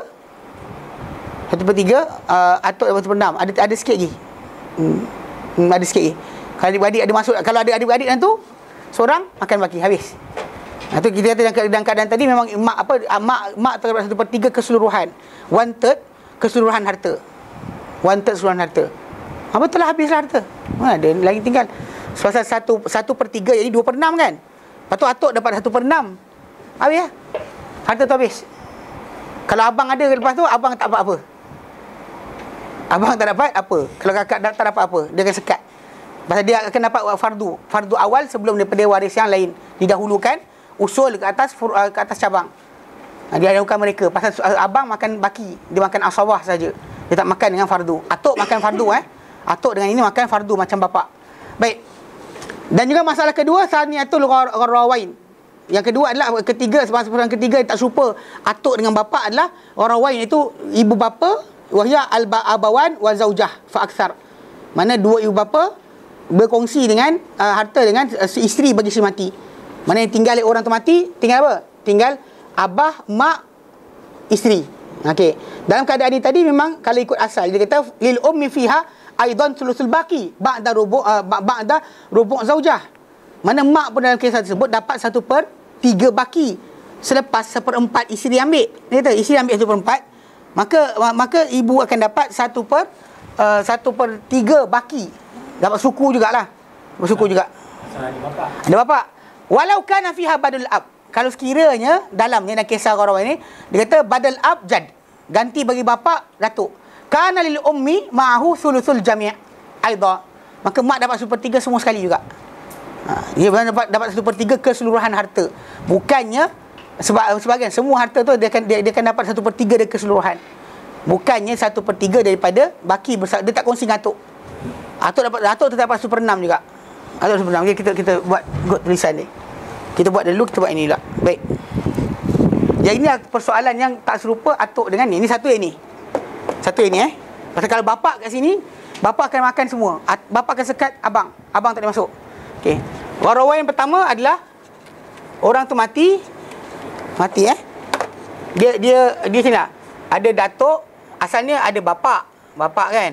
atuk dapat 1/6. Ada sikit lagi. Ada sikit lagi. Kalau adik-beradik ada masuk, kalau ada adik-beradik dalam tu, seorang akan baki habis. Itu kita kata dalam keadaan tadi memang mak terdapat 1/3 keseluruhan. 1/3 keseluruhan harta. 1/3 keseluruhan harta. Betul lah, habislah harta. Ada lagi tinggal. Sebab 1/3 jadi 2/6 kan. Lepas tu atuk dapat 1/6. Habis lah. Harta tu habis. Kalau abang ada lepas tu, abang tak dapat apa. Abang tak dapat apa. Kalau kakak tak dapat apa, dia akan sekat. Pasal dia akan dapat fardu awal sebelum daripada waris yang lain. Didahulukan usul ke atas cabang. Dia dahulukan mereka. Pasal abang makan baki, dia makan asawah saja. Dia tak makan dengan fardu. Atuk makan fardu Atuk dengan ini makan fardu macam bapak. Baik. Dan juga masalah kedua, saniyatul gharrawain. Yang kedua adalah ketiga, sebab ketiga tak serupa atuk dengan bapa adalah gharrawain, itu ibu bapa, wahya al-abawan wa zaujah fa akthar. Mana dua ibu bapa berkongsi dengan harta dengan si isteri bagi si mati. Mana yang tinggal oleh orang tu mati, tinggal apa? Tinggal abah, mak, isteri. Okey. Dalam keadaan ini tadi memang kalau ikut asal dia kata lil ummi fiha aidan thuluthul baqi ba'da rubu' zaujah. Mana mak pun dalam kisah tersebut dapat 1/3 baki selepas 1/4 isteri ambil. Dia kata isteri ambil 1/4, maka ibu akan dapat 1/3 baki. Dapat suku jugalah. Bersuku juga. Ada bapak. Walau kana fiha badal ab. Kalau sekiranya dalamnya dalam kisah gharrawain ini dia kata badal ab jad. Ganti bagi bapa datuk. Kana lil ummi ma'ahu thuluthul jami' aidha. Maka mak dapat 1/3 semua sekali juga. Dia dapat 1/3 keseluruhan harta. Bukannya sebahagian semua harta tu dia akan dapat 1/3 dari keseluruhan. Bukannya 1/3 daripada baki besar. Dia tak kongsi dengan atuk. Atuk tu dapat 1/6 juga. Atuk 1/6. Okay, kita buat tulisan ni. Kita buat dulu, kita buat ini pula. Baik. Yang ini persoalan yang tak serupa atuk dengan ni. Ini satu yang ni. Pasal kalau bapak kat sini, bapak akan makan semua. Bapak akan sekat abang. Abang tak boleh masuk. Okey. Gharrawain yang pertama adalah orang tu mati. Dia sini lah. Ada datuk, asalnya ada bapak kan.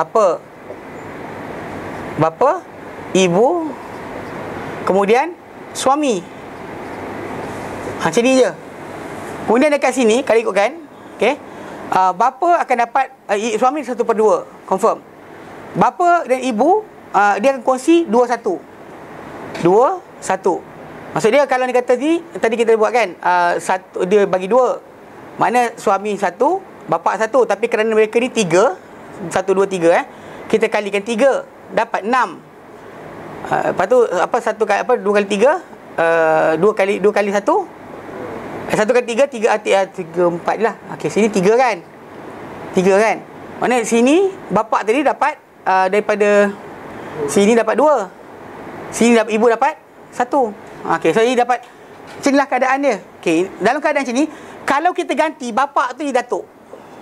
Bapa, ibu, kemudian suami. Macam ni je. Kemudian dekat sini, kalau ikutkan, okay, bapa akan dapat, suami 1/2, confirm. Bapa dan ibu, dia akan kongsi 2/1. 2/1. Maksud dia, kalau dia kata tadi kita buat kan, dia bagi 2. Mana suami 1, bapa 1. Tapi kerana mereka ni 3, 1, 2, 3, kita kalikan 3, dapat 6. Lepas tu, 2 kali 3, 2 kali 1, 1 kali 3, 3, 4 lah. Okey, sini 3 kan? 3 kan? Mana sini, bapak tadi dapat, daripada sini dapat 2. Sini ibu dapat 1. Okey, so ini dapat, inilah keadaan dia. Okey, dalam keadaan macam ni, kalau kita ganti, bapak tu jadi datuk.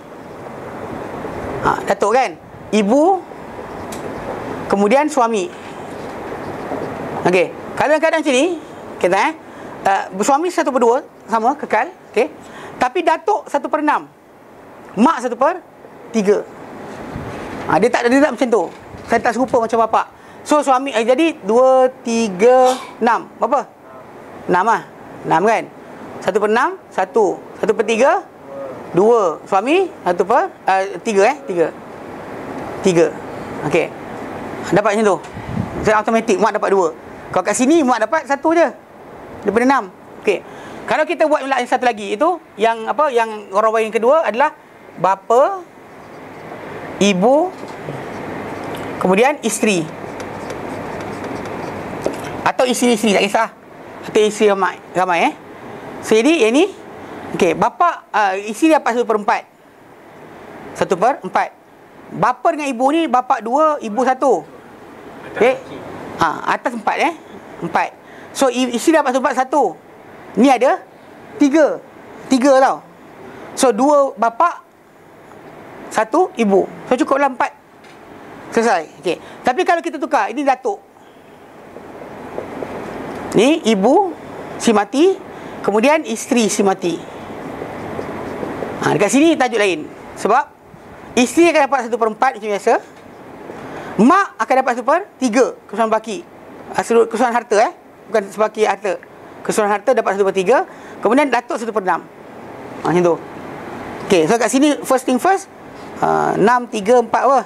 Datuk kan? Ibu, kemudian suami. Okey, kalau dalam keadaan macam ni, kita suami 1/2 sama, kekal. Okey. Tapi datuk 1/6. Mak 1/3. Dia tak macam tu. Saya tak serupa macam bapak. So suami jadi 2, 3, 6. Berapa? 6 lah. 6 kan? 1/6, 1. 1/3, 2. Suami 1/3 3. Okey. Dapat macam tu. Saya automatik mak dapat 2. Kalau kat sini mak dapat 1 je. Daripada 6. Okey. Kalau kita buat yang satu lagi, itu yang yang orang yang kedua adalah bapa, ibu, kemudian isteri. Atau isteri-isteri, tak kisah. Atau isteri ramai So jadi yang ni, okey, bapa, isteri dapat 1/4. 1/4. Bapa dengan ibu ni, bapa 2, ibu 1. Okey. Atas 4 4. So isteri dapat 1/4. Ni ada 3 tau. So 2 bapa, 1 ibu. So cukuplah 4. Selesai. Okey. Tapi kalau kita tukar, ini datuk. Ni ibu si mati, kemudian isteri si mati. Dekat sini tajuk lain. Sebab isteri akan dapat 1/4 macam biasa. Mak akan dapat 1/3 keseluruhan baki. Keseluruhan harta bukan sebaki harta. Keseluruhan harta dapat 1/3. Kemudian datuk 1/6. Macam tu. Okey, so kat sini first thing first, 6, 3, 4 apa?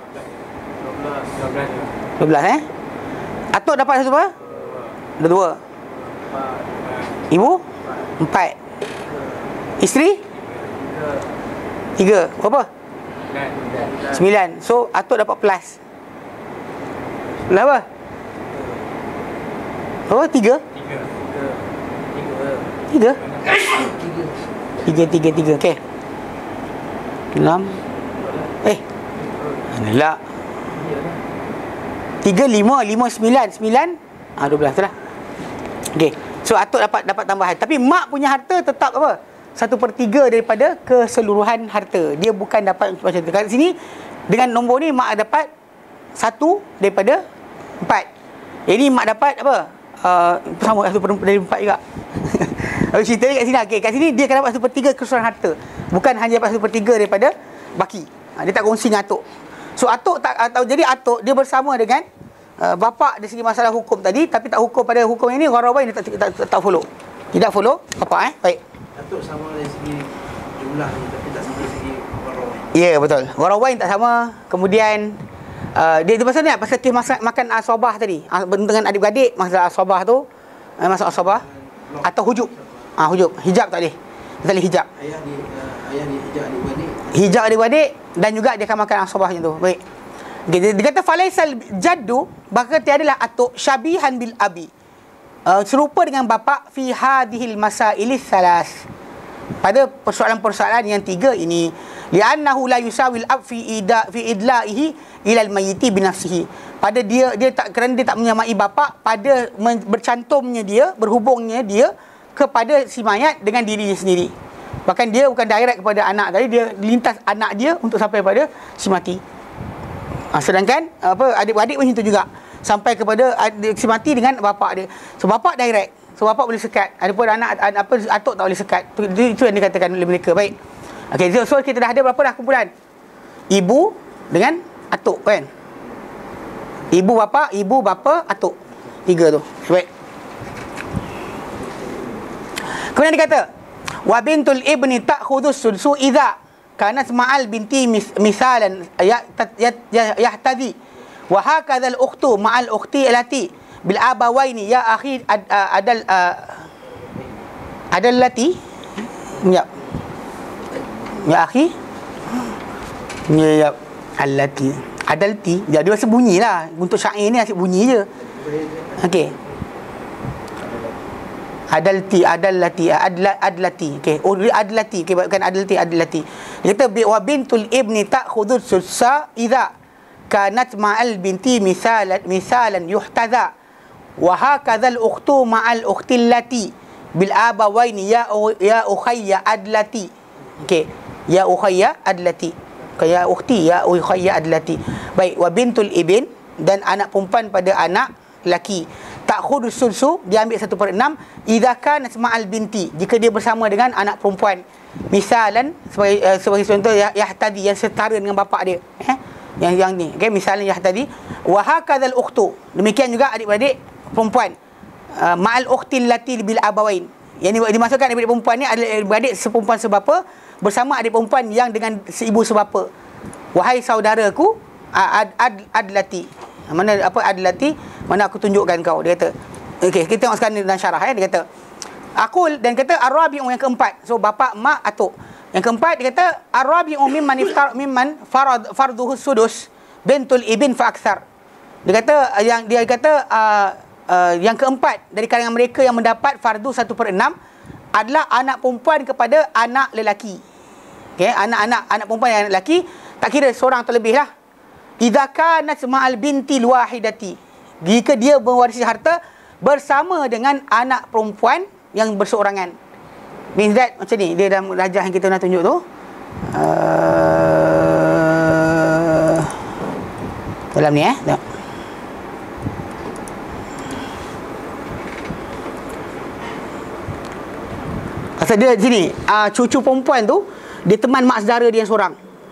12 Atuk dapat 1 apa? 2. Ibu 4. Isteri 3. Berapa? 9. So atuk dapat plus. Berapa? Berapa? 3? 3? 3. Okey. 6. Inilah 3, 5, 9. 12 tu lah. Okey. So atuk dapat tambahan. Tapi mak punya harta tetap apa? 1/3 daripada keseluruhan harta. Dia bukan dapat macam tu. Kat sini dengan nombor ni mak dapat 1 daripada 4. Jadi mak dapat apa? Sama 1/4 dari 4 juga. Cerita kat sini. Okey, kat sini dia akan dapat 1/3 keseluruhan harta. Bukan hanya dapat 1/3 daripada baki. Dia tak kongsi dengan atuk. So atuk tak atau jadi atuk dia bersama dengan bapa dari segi masalah hukum tadi, tapi tak hukum pada hukum ini. Orang lain dia tak follow. Tidak follow bapa Baik. Atuk sama dari segi jumlah ni, tapi tak sama dari segi orang. Ya, betul. Orang lain tak sama. Kemudian dia pasal ni pasal kes makan asabah tadi. Dengan adik-beradik masalah asabah tu, masalah asabah atau hujub. Hujub. Hijab tak boleh. Tak boleh hijab. Ayah di hijab adik-beradik. Hijab adik-beradik dan juga dia akan makan asabah macam tu. Baik. Okay, dia kata falaisal jaddu, maka tiadalah atuk syabihan bil abi. Serupa dengan bapa fi hadhil masailis salas. Pada persoalan-persoalan yang 3 ini, li'annahu la yusawil ab fi idla'ihi ila al-mayyiti bi nafsihi. Pada dia tak, kerana dia tak menyamai bapa pada bercantumnya dia, berhubungnya dia kepada si mayat dengan dirinya sendiri. Bahkan dia bukan direct kepada anak tadi, dia lintas anak dia untuk sampai pada si mati. Sedangkan adik-beradik pun itu juga sampai kepada si mati dengan bapa dia. So bapa direct. So bapa boleh sekat. Adapun anak atuk tak boleh sekat. Itu yang dikatakan oleh mereka. Baik. Okey, so kita dah ada berapa dah kumpulan? Ibu dengan atuk kan? Ibu bapa, atuk. 3 tu. Baik. Kemudian dia kata, wa bintul ibni ta'khudhu sudsu idza kanat ma'al binti misalan yahtadi wa hakadha al-ukhtu ma'al ukhti allati bil abawaini ya akhi adallati ya akhi ya allati adalti. Dia rasa bunyilah untuk syair ni asyik bunyi je. Okey. Adalti adlati. Okey. Oh, adlati. Okey, bukan adalti adlati. Dia kata wa bintul ibni ta'khudhu sussa idza kanat ma'al binti misalan yuhtaza wa hakadha al-ukhtu ma'al ukhti allati bil abawaini ya ukhayya adlati. Okey. Ya ukhayya adlati. Ya ukhti ya ukhayya adlati. Baik, wa bintul ibn, dan anak perempuan pada anak lelaki, ta'khudhu sulsu, dia ambil 1/6 idza kanat ma'al binti, jika dia bersama dengan anak perempuan misalan, sebagai contoh yahtadi, yang setara dengan bapa dia, yang ni, okey, misalan yahtadi wa hakadzal ukhtu, demikian juga adik-beradik perempuan ma'al ukhti allati bil abawain, yang dimasukkan adik-beradik perempuan ni adalah adik-beradik seperempuan sebapa bersama adik perempuan yang dengan seibu sebapa. Wahai saudaraku adlati, mana apa adlati, mana aku tunjukkan kau, dia kata. Okey, kita tengok sekarang dalam syarah, dia kata akul, dan kata arabi'u, yang keempat, so bapa, mak, atuk. Yang keempat dia kata arabi'u mimman farduhu sudus bintul ibn fa akthar. Dia kata yang keempat dari kalangan mereka yang mendapat fardu 1/6 adalah anak perempuan kepada anak lelaki. Okey, anak perempuan yang lelaki, tak kira seorang atau lebih lah. Idza kanat ma'al binti wahidati, jika dia mewarisi harta bersama dengan anak perempuan yang berseorangan. Means that macam ni, dia dalam rajah yang kita nak tunjuk tu. Dalam ni tengok. Pasal dia sini, cucu perempuan tu dia teman mak saudara dia yang seorang.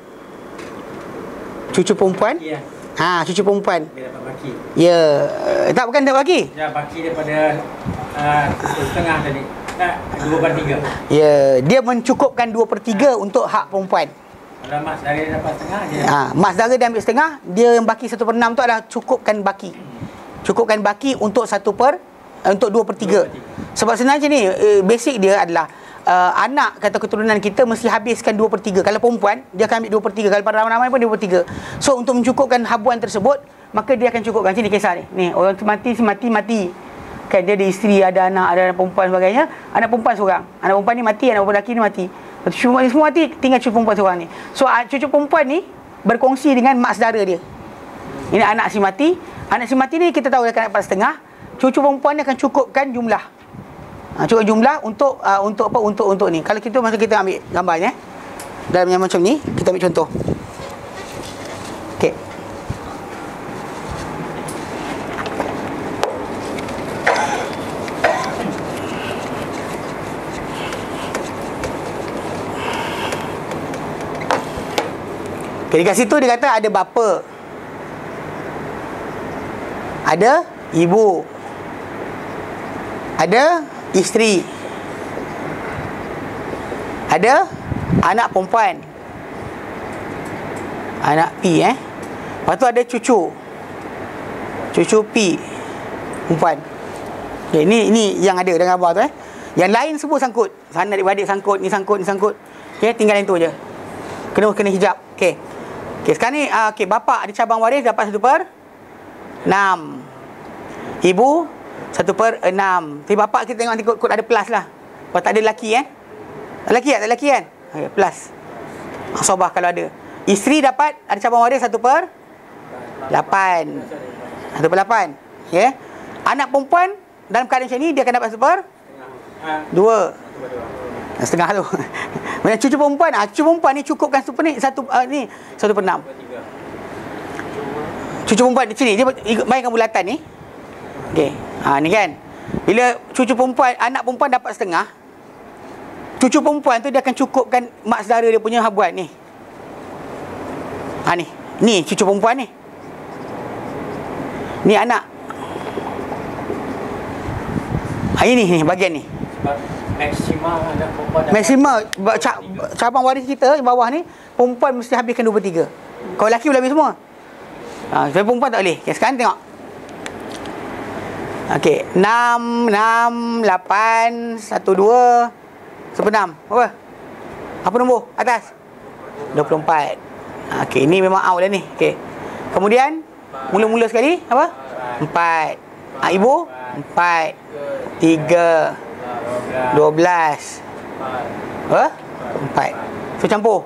Cucu perempuan. Ya. Cucu perempuan. Dia dapat baki. Ya. Tak, bukan dapat baki. Ya, baki daripada setengah tadi. 2/3. Ya, dia mencukupkan 2/3 untuk hak perempuan. Kalau mak saudara dia dapat setengah je. Mak saudara dia ambil setengah, dia yang baki 1/6 tu adalah cukupkan baki. Cukupkan baki untuk 2/3. Sebab sebenarnya ni basic dia adalah anak kata keturunan kita mesti habiskan 2/3. Kalau perempuan dia akan ambil 2/3, kalau pada ramai-ramai pun 2/3. So untuk mencukupkan habuan tersebut, maka dia akan cukupkan. Sini kisah ni. Ni orang tu mati kan, dia ada isteri, ada anak perempuan sebagainya. Anak perempuan seorang, anak perempuan ni mati, anak perempuan lelaki ni mati. Semua mati, tinggal cucu perempuan seorang ni. So cucu perempuan ni berkongsi dengan mak saudara dia. Ini anak si mati. Anak si mati ni kita tahu dia akan dapat setengah. Cucu perempuan ni akan cukupkan jumlah. Cukup jumlah untuk apa, untuk ni. Kalau kita masa kita ambil gambarnya dalam yang macam ni, kita ambil contoh. Okey. Okay, dekat situ dia kata ada bapa, ada ibu, ada isteri, ada anak perempuan, anak P, lepas tu ada cucu P perempuan. Okay, ini yang ada dalam gambar tu. Yang lain semua sangkut, sana adik-beradik sangkut, ni sangkut. Okay, tinggal yang tu je, kena hijab. Okay, sekarang ni bapa ada cabang waris dapat 1/6, ibu 1/6. Tapi bapak kita tengok nanti kot ada plus lah. Kalau tak ada lelaki lelaki tak lelaki kan? Okay, plus. Asabah kalau ada. Isteri dapat ada cabang waris 1/8. 1/8. Okay. Anak perempuan dalam keadaan macam ni dia akan dapat 1/2. Setengah tu. Macam cucu perempuan, cucu perempuan ni cukupkan ni 1/6. Cucu perempuan di sini dia mainkan bulatan ni. Okey. Ni kan. Bila cucu perempuan, anak perempuan dapat setengah, cucu perempuan tu dia akan cukupkan mak saudara dia punya habuan ni. Ni cucu perempuan ni. Ni anak. Ini bahagian ni. Maksimum cabang waris kita bawah ni, perempuan mesti habiskan 2/3. Kalau lelaki boleh habis semua. Sebab perempuan tak boleh. Okay, sekarang tengok. Okey, 6, 8, 1, 2, 1/6. Apa? Apa nombor atas? 24. Okey, ini memang out dah ni. Okey. Kemudian mula-mula sekali apa? 4. Ibu 4, 3, 12. Apa? 4. So campur.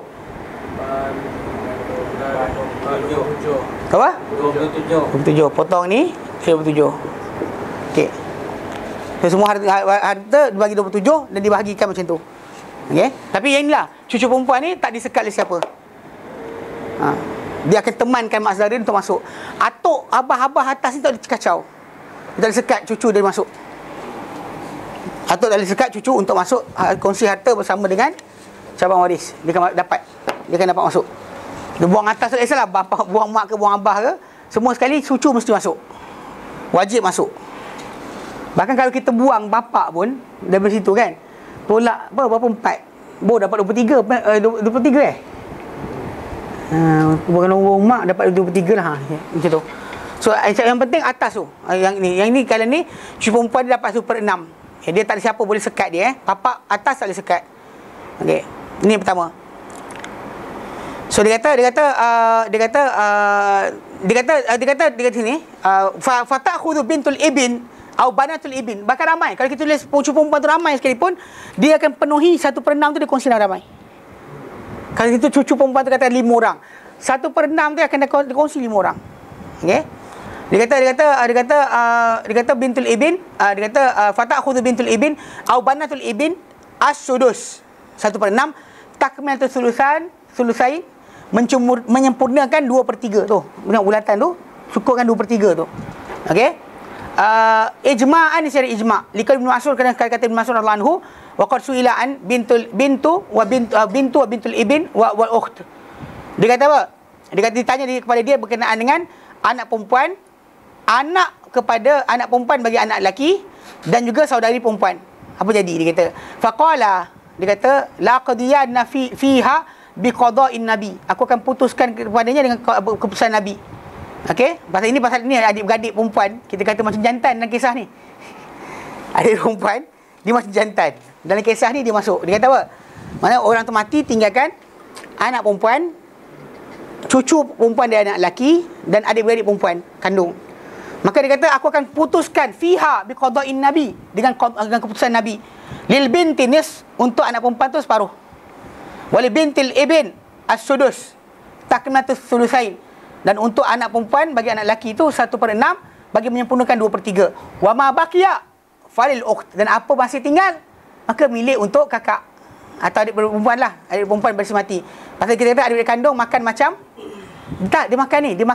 Apa? 27. Potong ni 27. Okey. So semua harta dibagi 27 dan dibahagikan macam tu. Okey. Tapi yang inilah, cucu perempuan ni tak disekat oleh siapa. Dia akan temankan mak saudara untuk masuk. Atuk abah-abah atas ni tak boleh kacau. Dia tak boleh sekat cucu dia masuk. Atuk tak boleh sekat cucu untuk masuk kongsi harta bersama dengan cabang waris. Dia akan dapat. Dia akan dapat masuk. Dia buang atas tak kisahlah, bapa, buang mak ke, buang abah ke, semua sekali cucu mesti masuk. Wajib masuk. Bahkan kalau kita buang bapa pun dari situ kan, tolak berapa 4. Bo dapat 23 bukan nombor mak dapat 23 lah. Macam tu. So yang penting atas tu. Yang ni kalau ni cucu perempuan dia dapat 1/6. Dia tak ada siapa boleh sekat dia. Bapa atas tak boleh sekat. Okey. Ini yang pertama. So dia kata sini fatakhudhu bintul ibn atau banatul ibn. Bahkan ramai. Kalau kita tulis cucu perempuan tu ramai sekalipun, dia akan penuhi 1/6 tu, dia kongsi dengan ramai. Kalau itu cucu perempuan tu kata 5 orang, 1/6 tu akan dikongsi 5 orang. Okey. Dia kata bintul ibn, dia kata fatakhudhu bintul ibn au banatul ibn as-sudus 1/6 takmilatul sulusain menyempurnakan 2/3 tu. Tengok bulatan tu, cukupkan 2/3 tu. Okey. Ijma'an secara ijma'. Likal Ibn Mas'ud kerana kata Ibn Mas'ud radhiyallahu anhu wa qad su'ila an bintu wa bintul ibn wal ukht. Dia kata apa? Dia kata ditanya kepada dia berkenaan dengan anak perempuan, anak kepada anak perempuan bagi anak lelaki dan juga saudari perempuan. Apa jadi? Dia kata faqala, dia kata la qadiyanna fiha biqada'in nabi. Aku akan putuskan kepadanya dengan keputusan nabi. Okey, pasal ni adik-beradik perempuan, kita kata macam jantan dalam kisah ni. Adik perempuan dia macam jantan. Dalam kisah ni dia masuk. Dia kata apa? Mana orang tu mati tinggalkan anak perempuan, cucu perempuan dia anak lelaki dan adik-beradik perempuan kandung. Maka dia kata aku akan putuskan fiha biqada'in nabi, dengan keputusan nabi. Lil binti nis, untuk anak perempuan tu separuh. Wal bintil ibn as-sudus takmilatus sulusain, dan untuk anak perempuan bagi anak lelaki itu 1/6 bagi menyempurnakan 2/3. Wa ma baqiya falil ukht, dan apa masih tinggal maka milik untuk kakak atau adik perempuan lah, adik perempuan baru mati. Pasal kita kata adik kandung makan macam tak, dia makan ni, dia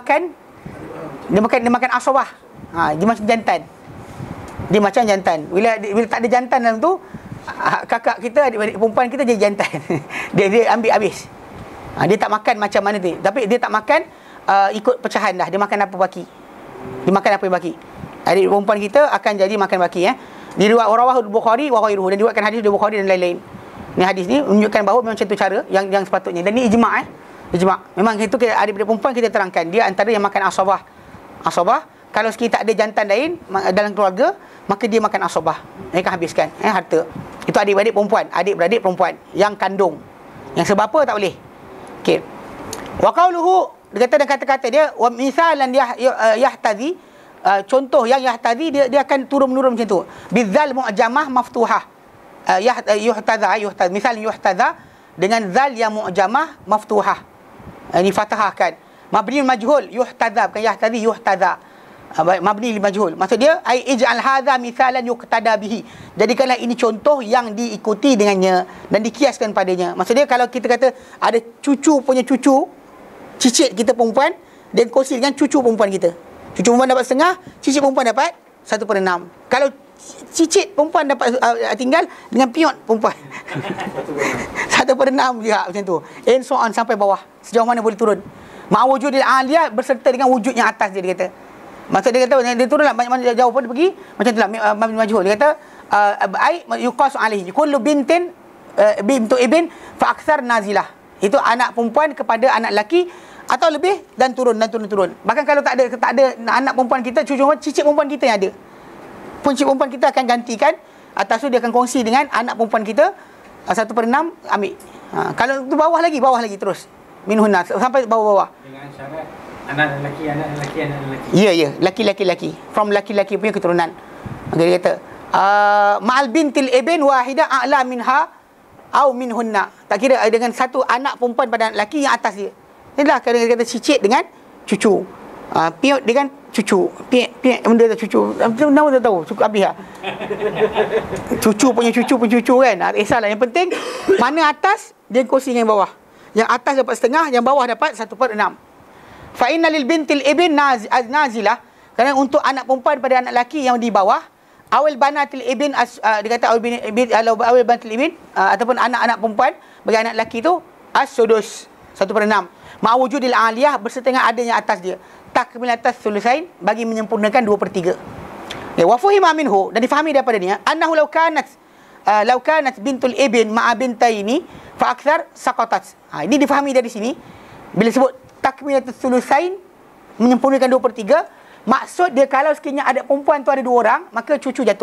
makan asabah. Dia macam jantan. Dia macam jantan. Bila tak ada jantan dalam tu, kakak kita, adik perempuan kita jadi jantan. dia ambil habis. Dia tak makan macam mana tu. Tapi dia tak makan ikut pecahan dah. Dia makan apa baki. Dia makan apa yang baki. Adik perempuan kita akan jadi makan baki. Diriwayat rawahul Bukhari wa ghairuhu, dan diriwayatkan hadis dari Bukhari dan lain-lain. Ni hadis ni menunjukkan bahawa memang macam tu cara yang sepatutnya. Dan ni ijma'. Ijma'. Memang itu adik-adik perempuan kita terangkan. Dia antara yang makan asabah. Asabah, kalau sekiranya tak ada jantan lain dalam keluarga, maka dia makan asabah. Dia akan habiskan harta. Itu adik-beradik perempuan, adik-beradik perempuan yang kandung. Yang sebapa tak boleh. Okey. Wa qauluhu, dia kata dan kata-kata dia wa misalan yahtazi, contoh yang yahtazi, dia akan turun-menurun macam tu. Bizal mu'jamah maftuhah. Yuhtaza, misal yuhtaza dengan zal yang mu'jamah maftuhah. Ini fathahkan. Mabni majhul yuhtaza, bukan yahtazi, yuhtaza. Mabni majhul. Maksud dia ai ij'al hadza misalan yuqtada bihi. Jadikanlah ini contoh yang diikuti dengannya dan dikiaskan padanya. Maksud dia kalau kita kata ada cucu punya cucu, cicit kita perempuan, dan kongsi dengan cucu perempuan kita. Cucu perempuan dapat setengah, cicit perempuan dapat 1/6. Kalau cicit perempuan dapat tinggal dengan piot perempuan 1/6 juga macam tu. And so on sampai bawah. Sejauh mana boleh turun. Ma'wujudil aliyah berserta dengan wujud yang atas dia kata. Maksud dia kata dia turunlah banyak mana jauh pun dia pergi macam itulah mabni majhul. Dia kata ai yuqas alaihi kullu bintin bintu ibn fa akthar nazilah. Itu anak perempuan kepada anak lelaki atau lebih dan turun. Bahkan kalau tak ada anak perempuan kita, cucu perempuan, cicit perempuan kita yang ada. Pun cicit perempuan kita akan gantikan, atas tu dia akan kongsi dengan anak perempuan kita 1/6 ambil. Kalau tu bawah lagi terus. Minhunna sampai bawah-bawah. Dengan syarat anak lelaki. Ya, laki-laki. From laki-laki punya keturunan. Okey, dia kata ma'al bintil ibn wahida a'la minha au minhunna. Tak kira dengan satu anak perempuan pada anak lelaki yang atas dia. Inilah kadang-kadang kata cicit dengan cucu. Piot dengan cucu. Piot benda tu cucu. Nama tak tahu. Cukup habis lah. Cucu punya cucu kan. Tak kisahlah. Yang penting mana atas dia kongsi dengan bawah. Yang atas dapat setengah, yang bawah dapat 1/6. Fa inna lil bintil ibn nazilah. Kerana untuk anak perempuan pada anak lelaki yang di bawah, awal banatil ibn dia kata awal banatil ibn ataupun anak-anak perempuan bagi anak lelaki tu as-sudus 1/6. Ma'wujudil aliyah berserta dengan adanya atas dia. Takmilatas sulusain bagi menyempurnakan 2/3. Ya, wa fuhima minhu dan difahami daripada dia annahu law kanat bintul ibn ma'a bintaini fa akthar saqatat. Ini difahami dari sini bila sebut takmilatus sulusain menyempurnakan 2/3, maksud dia kalau sekiranya anak perempuan tu ada 2 orang, maka cucu jatuh.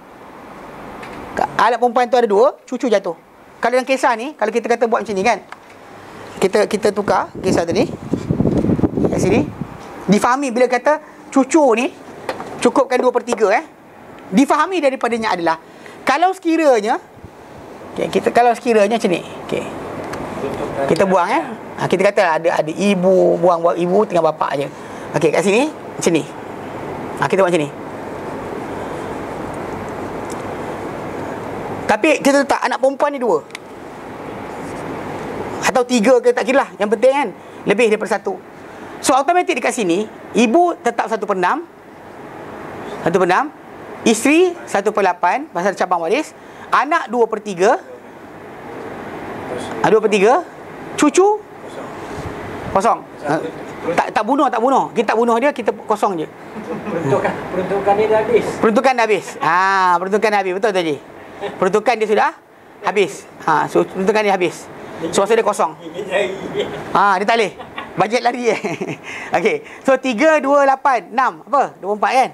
Anak perempuan tu ada 2, cucu jatuh. Kalau dalam kisah ni, kalau kita kata buat macam ni kan, kita tukar kisah tadi kat sini, difahami bila kata cucu ni cukupkan 2/3 difahami daripadanya adalah kalau sekiranya kalau sekiranya macam ni, kita buang kita kata ada ibu, buang ibu tinggal bapak aje. Okey, kat sini macam ni. Kita buat macam ni. Tapi kita letak anak perempuan ni 2 atau 3 ke tak kira lah. Yang penting kan lebih daripada 1. So automatik dekat sini ibu tetap 1/6. Isteri 1/8 pasal cabang waris. Anak 2/3. 2/3. Cucu kosong. Tak bunuh. Kita tak bunuh dia, kita kosong je. Peruntukan dia dah habis. Peruntukan dah habis. Betul tak Haji? Peruntukan dia sudah habis. So peruntukan dia habis. So dia kosong. Dia tak boleh. Bajet lari Okey. So 3, 2, 8, 6. Apa? 24 kan?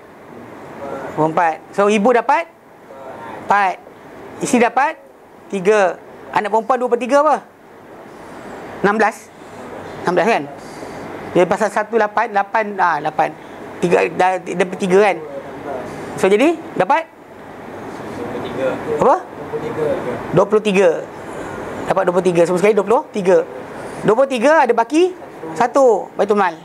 24. So ibu dapat 4. Isteri dapat 3. Anak perempuan 2/3 apa? 16 kan? Dia pasal 1, 8 3 dapat 3 kan? So jadi dapat 23. Apa? 23. Dapat 23. Semua sekali 23. 23 ada baki 1 Baitul Mal.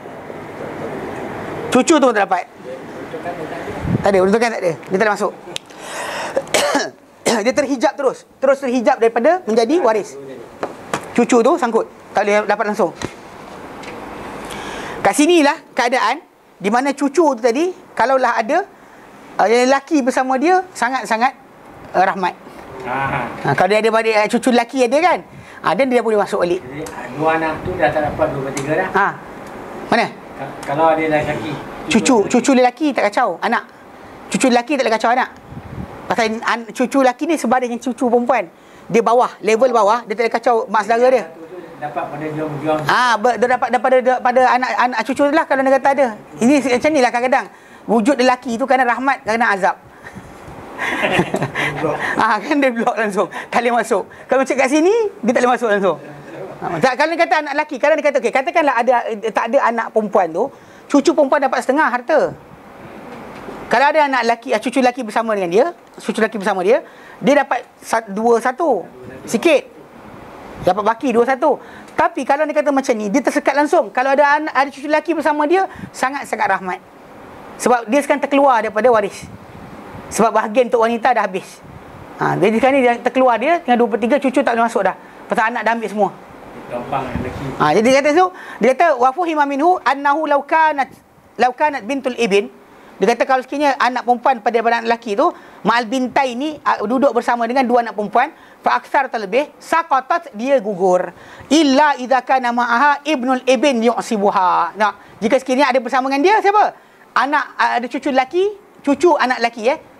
Cucu tu tak dapat. Tak ada, peruntukan tak ada. Dia tak ada masuk. Dia terhijab terus terhijab daripada menjadi waris. Cucu tu sangkut, tak boleh dapat langsung. Kat sinilah keadaan di mana cucu tu tadi kalaulah ada lelaki bersama dia sangat-sangat rahmat. Kalau dia ada cucu lelaki ada kan, dan dia boleh masuk balik. Jadi 2 anak tu dah tak dapat 2/3 dah. Mana? Kalau ada lelaki. Cucu lelaki tak kacau anak. Cucu lelaki tak boleh kacau anak. Pasal cucu lelaki ni sebaris dengan cucu perempuan. Dia bawah, level bawah, dia tak boleh kacau mak saudara dia. Dapat pada juang. Dia dapat daripada anak cucu lah kalau dia kata ada. Ini macam ni lah kadang-kadang. Wujud lelaki tu kerana rahmat, kerana azab. Kan dia blok langsung, tak boleh masuk. Kalau macam kat sini, dia tak boleh masuk langsung. Kalau dia kata anak lelaki, kadang dia kata okey, katakanlah tak ada anak perempuan tu, cucu perempuan dapat setengah harta. Kalau ada anak lelaki, cucu lelaki bersama dengan dia, dia dapat 2/1 sikit. Dapat baki 2/1. Tapi kalau dia kata macam ni, dia tersekat langsung. Kalau ada cucu lelaki bersama dia, sangat-sangat rahmat. Sebab dia sekarang terkeluar daripada waris. Sebab bahagian untuk wanita dah habis. Jadi sekarang ni dia terkeluar, dia tinggal 2/3, cucu tak boleh masuk dah. Pasal anak dah ambil semua. Gampang lelaki. Jadi dia kata wa fuhima minhu annahu law kanat bintul ibn. Dia kata kalau sekiranya anak perempuan pada anak lelaki tu ma'al bintai ni duduk bersama dengan 2 anak perempuan, fa aksar terlebih saqatat, dia gugur. Illa idza kana ma'aha ibnul ibn yu'sibuha. Jika sekiranya ada bersama dengan dia siapa? Anak ada cucu lelaki, cucu anak lelaki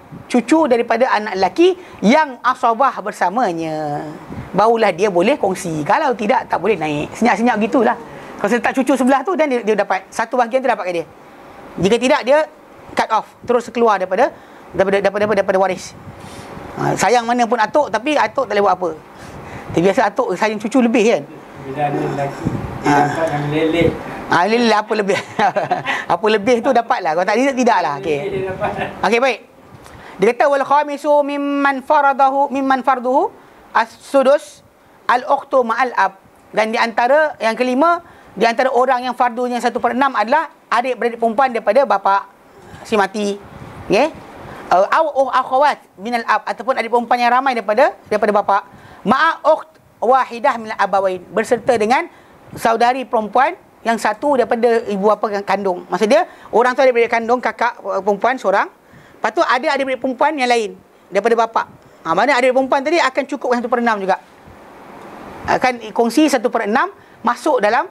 cucu daripada anak lelaki yang asabah bersamanya. Barulah dia boleh kongsi. Kalau tidak, tak boleh naik. Senyap-senyap gitulah. Kalau saya letak cucu sebelah tu, dan dia dapat satu bahagian tu dapat kat dia. Jika tidak, dia cut off, terus keluar daripada waris. Sayang mana pun atuk, tapi atuk tak boleh buat apa. Tapi biasa atuk sayang cucu lebih kan. Bila ada lelaki, dia dapat yang lelek. Lelek apa lebih. Apa lebih tu dapatlah. Kalau tak tidaklah. Okey. Okey, baik. Dia kata wal khamisu mimman farduhu as-sudus al-ukhtu ma'al ab. Dan di antara yang kelima, di antara orang yang fardunya 1/6 adalah adik-beradik perempuan daripada bapa si mati. Okey. Au akhawat minal ab, ataupun adik perempuan yang ramai daripada bapa. Ma'a ukht wahidah minal abawain, berserta dengan saudari perempuan yang satu daripada ibu bapa kandung. Maksud dia, orang tu adik-beradik kandung, kakak perempuan seorang. Lepas tu ada adik-beradik perempuan yang lain daripada bapa. Mana adik perempuan tadi akan cukupkan 1/6 juga. Akan kongsi 1/6 masuk dalam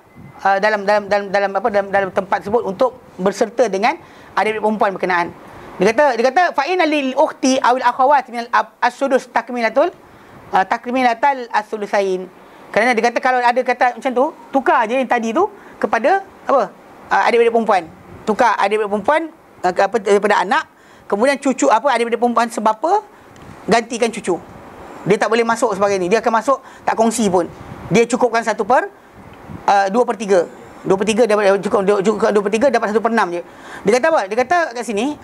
tempat tersebut untuk berserta dengan adik-beradik perempuan berkenaan. Dia kata fa inna lil ukhti awil akhawat min al as-sudus takmilatal as-sulusain. Kerana dia kata kalau ada kata macam tu, tukar je yang tadi tu kepada apa? Adik-beradik perempuan. Tukar adik-beradik perempuan daripada anak, kemudian cucu adik-beradik perempuan sebapa gantikan cucu. Dia tak boleh masuk sebagai ni. Dia akan masuk tak kongsi pun. Dia cukupkan 2/3. 2/3 dapat cukup 2/3 dapat 1/6 je. Dia kata apa? Dia kata kat sini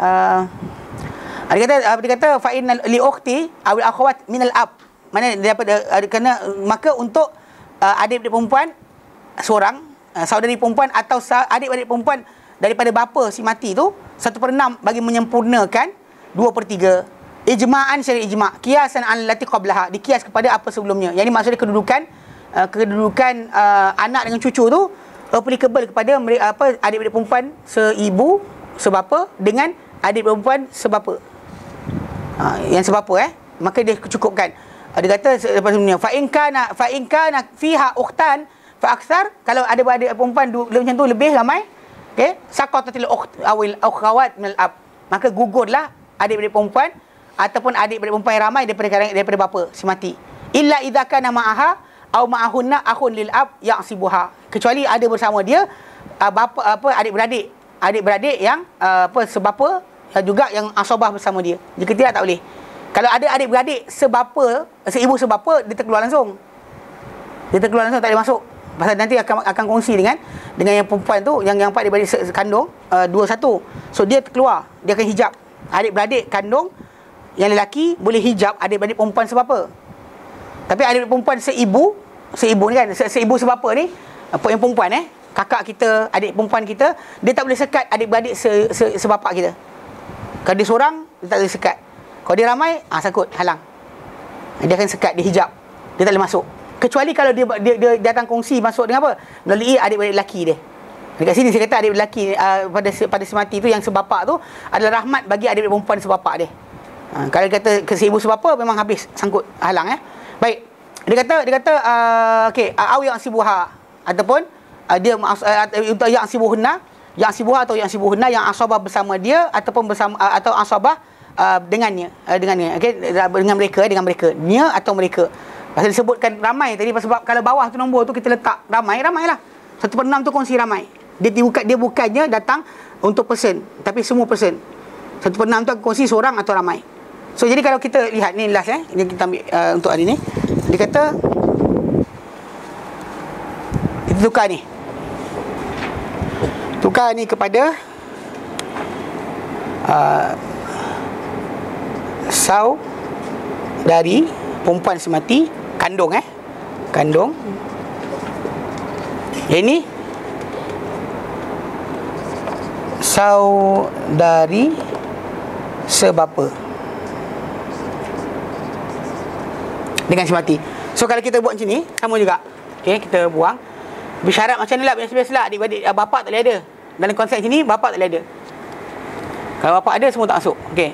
dia kata fa innal li ukhti aw al akhawat min al ab. Mana daripada kerana maka untuk adik-beradik perempuan seorang, saudari perempuan atau adik-beradik perempuan daripada bapa si mati tu 1/6 bagi menyempurnakan 2/3. Ijma'an syari ijma', kiasan allati qablaha, dikias kepada apa sebelumnya. Yang ini maksudnya kedudukan anak dengan cucu tu applicable kepada adik-beradik perempuan seibu sebapa dengan adik perempuan sebapa. Yang sebapa maka dia cukupkan. Dia kata lepas sebelumnya fa in kana fiha ukhtan fa akthar, kalau ada adik perempuan macam tu lebih ramai, okey, saqatatil ukht awil akhawat min al ab, maka gugurlah adik-beradik perempuan ataupun adik-beradik perempuan yang ramai daripada bapa si mati. Illa idza kana ma'aha aw ma'ahunna akhun lil ab ya'sibuha, kecuali ada bersama dia adik-beradik yang sebapa juga yang asabah bersama dia. Jika tidak, tak boleh. Kalau ada adik-beradik seibu sebapa, dia terkeluar langsung. Tak boleh masuk. Pasal nanti akan kongsi dengan yang perempuan tu, yang adik-beradik kandung 2-1. So dia terkeluar, dia akan hijab. Adik-beradik kandung yang lelaki boleh hijab adik-beradik perempuan sebapa. Tapi adik perempuan seibu ni kan, seibu sebapa ni, apa yang perempuan kakak kita, adik perempuan kita, dia tak boleh sekat adik-beradik sebapa kita. Kalau dia seorang, dia tak boleh sekat. Kalau dia ramai, sakut, halang. Dia akan sekat, dia hijab. Dia tak boleh masuk. Kecuali kalau dia datang kongsi masuk dengan apa? Melalui adik-beradik lelaki dia. Dekat sini saya kata adik-beradik lelaki pada semati tu yang sebapa tu adalah rahmat bagi adik-beradik perempuan sebapa dia. Kalau dia kata ke seibu sebapa, memang habis, sangkut, halang Baik. Dia kata okey, au yang sibuha ataupun dia untuk yang sibuhunna atau yang sibuhunna yang asabah bersama dia ataupun bersama atau asabah dengannya okey, dengan mereka nya atau mereka. Pasal disebutkan ramai tadi sebab kalau bawah tu nombor tu kita letak ramailah. 1/6 tu kongsi ramai. Dia bukannya datang untuk person, tapi semua person. 1/6 tu kongsi seorang atau ramai. So jadi kalau kita lihat ni last ini kita ambil untuk hari ni. Dia kata kita tukar ni kepada saudari perempuan semati kandung kandung. Ini saudari sebapa dengan semati. So kalau kita buat macam ni, sama juga. Okey, kita buang. Bersyarat macam ni lah, biasa-biasalah adik-beradik bapak tak boleh ada. Dalam konsep sini bapak tak boleh ada. Kalau bapak ada, semua tak masuk. Okey.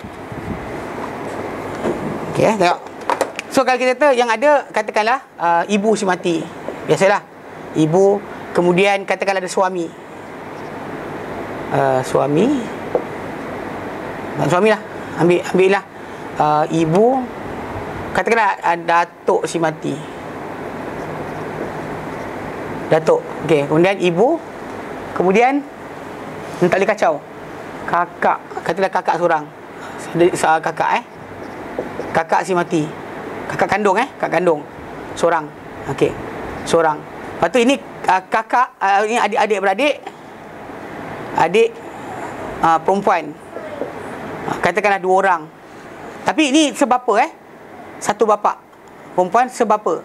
Okey, tengok. So kalau kita kata yang ada, katakanlah ibu si mati. Biasalah. Ibu, kemudian katakanlah ada suami. Suami lah. Ambillah ibu, katakanlah datuk si mati. Datuk. Okey, kemudian ibu, kemudian tak boleh kacau. Kakak, katalah kakak seorang. Kakak kakak si mati. Kakak kandung kakak kandung. Seorang. Okey. Seorang. Lepas tu ini kakak, ini adik-adik beradik. Adik perempuan. Katakanlah 2 orang. Tapi ini sebapa satu bapa. Perempuan sebapa.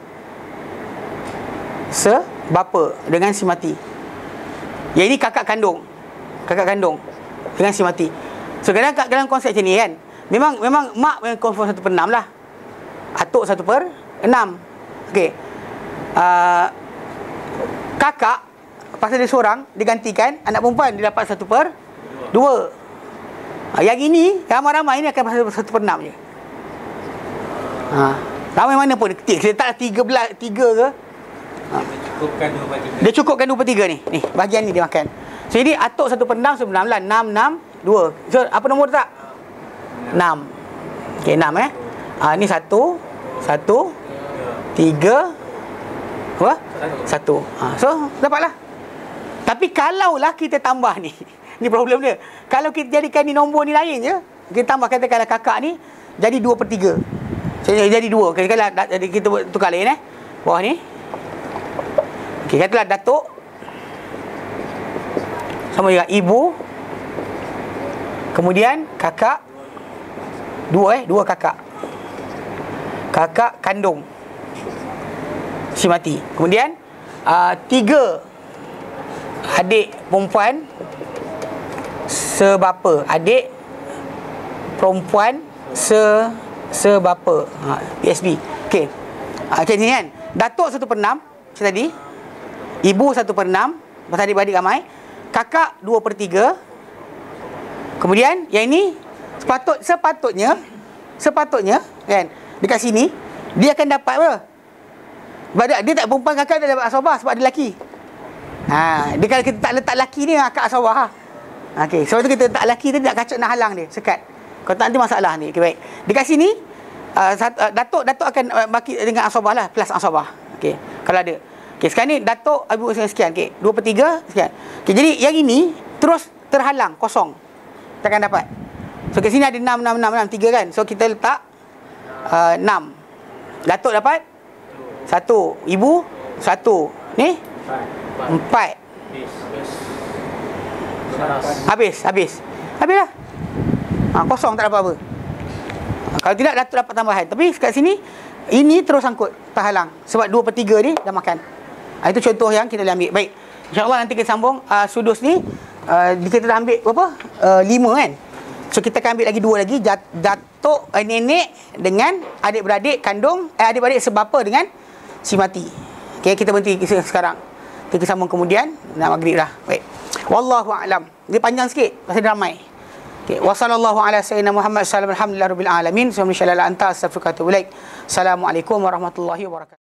Sebapa dengan si mati. Yang ini kakak kandung. Kakak kandung dengan si mati. So kadang dalam konsep macam ni kan, memang mak yang confirm 1/6 lah. Atuk 1/6. Okey. Kakak pasal dia seorang, digantikan anak perempuan, dia dapat 1/2. Yang ini ramai-ramai ini akan pasal 1/6 je. Ramai mana pun kita tak 3 ke. Dia cukupkan 2/3 ni. Ni bahagian ni dia makan. So ini atuk 1/6 sebenarnya 6 6 2. So apa nombor tak? 6. Okey 6 ni 1 3 apa? 1. So dapatlah. Tapi kalaulah kita tambah ni. Ni problem dia. Kalau kita jadikan ni nombor ni lain je, kita tambah katakanlah kakak ni jadi 2/3. So jadi 2. Katakanlah jadi kita tukar lain bawah ni. Okey, katalah datuk sama juga ibu, kemudian kakak, 2 kakak. Kakak kandung si mati. Kemudian 3 adik perempuan sebapa. Adik perempuan sebapa. PSB. Okey. Macam ni kan. Datuk 1/6 macam tadi. Ibu 1/6, pasal adik-beradik ramai. Kakak 2/3. Kemudian yang ini sepatutnya kan, dekat sini dia akan dapat apa? Dia tak perempuan, kakak dia dapat asabah sebab dia lelaki. Dia kalau kita tak letak lelaki ni akak asabah. Okey, sebab tu kita letak lelaki tu nak kacau, nak halang dia, sekat. Kalau tak nanti masalah ni. Okey, baik. Dekat sini datuk akan baki dengan asabah lah, plus asabah. Okey, kalau ada. Okey, sekarang ni datuk ibu sekian. Okey, 2/3 sekian. Okey, jadi yang ini terus terhalang, kosong. Takkan dapat. So kat sini ada 6 3 kan. So kita letak 6. Datuk dapat 1, ibu 1. Ni 4. Habislah. Kosong, tak dapat apa. Kalau tidak datuk dapat tambahan. Tapi kat sini ini terus sangkut, terhalang sebab 2/3 ni dah makan. Itu contoh yang kita boleh ambil. Baik, InsyaAllah nanti kita sambung sudus ni. Kita dah ambil berapa? 5 kan. So kita akan ambil lagi 2 lagi. Datuk nenek dengan adik-beradik kandung, adik-beradik sebapa dengan si mati. Okay, kita berhenti sekarang. Kita sambung kemudian. Nak maghrib dah. Baik, wallahu a'lam. Dia panjang sikit pasal dia ramai. Okay, wa sallallahu ala sayyidina Muhammad sallallahu alaihi wasallam. Alhamdulillah rabbil alamin. Assalamualaikum warahmatullahi wabarakatuh.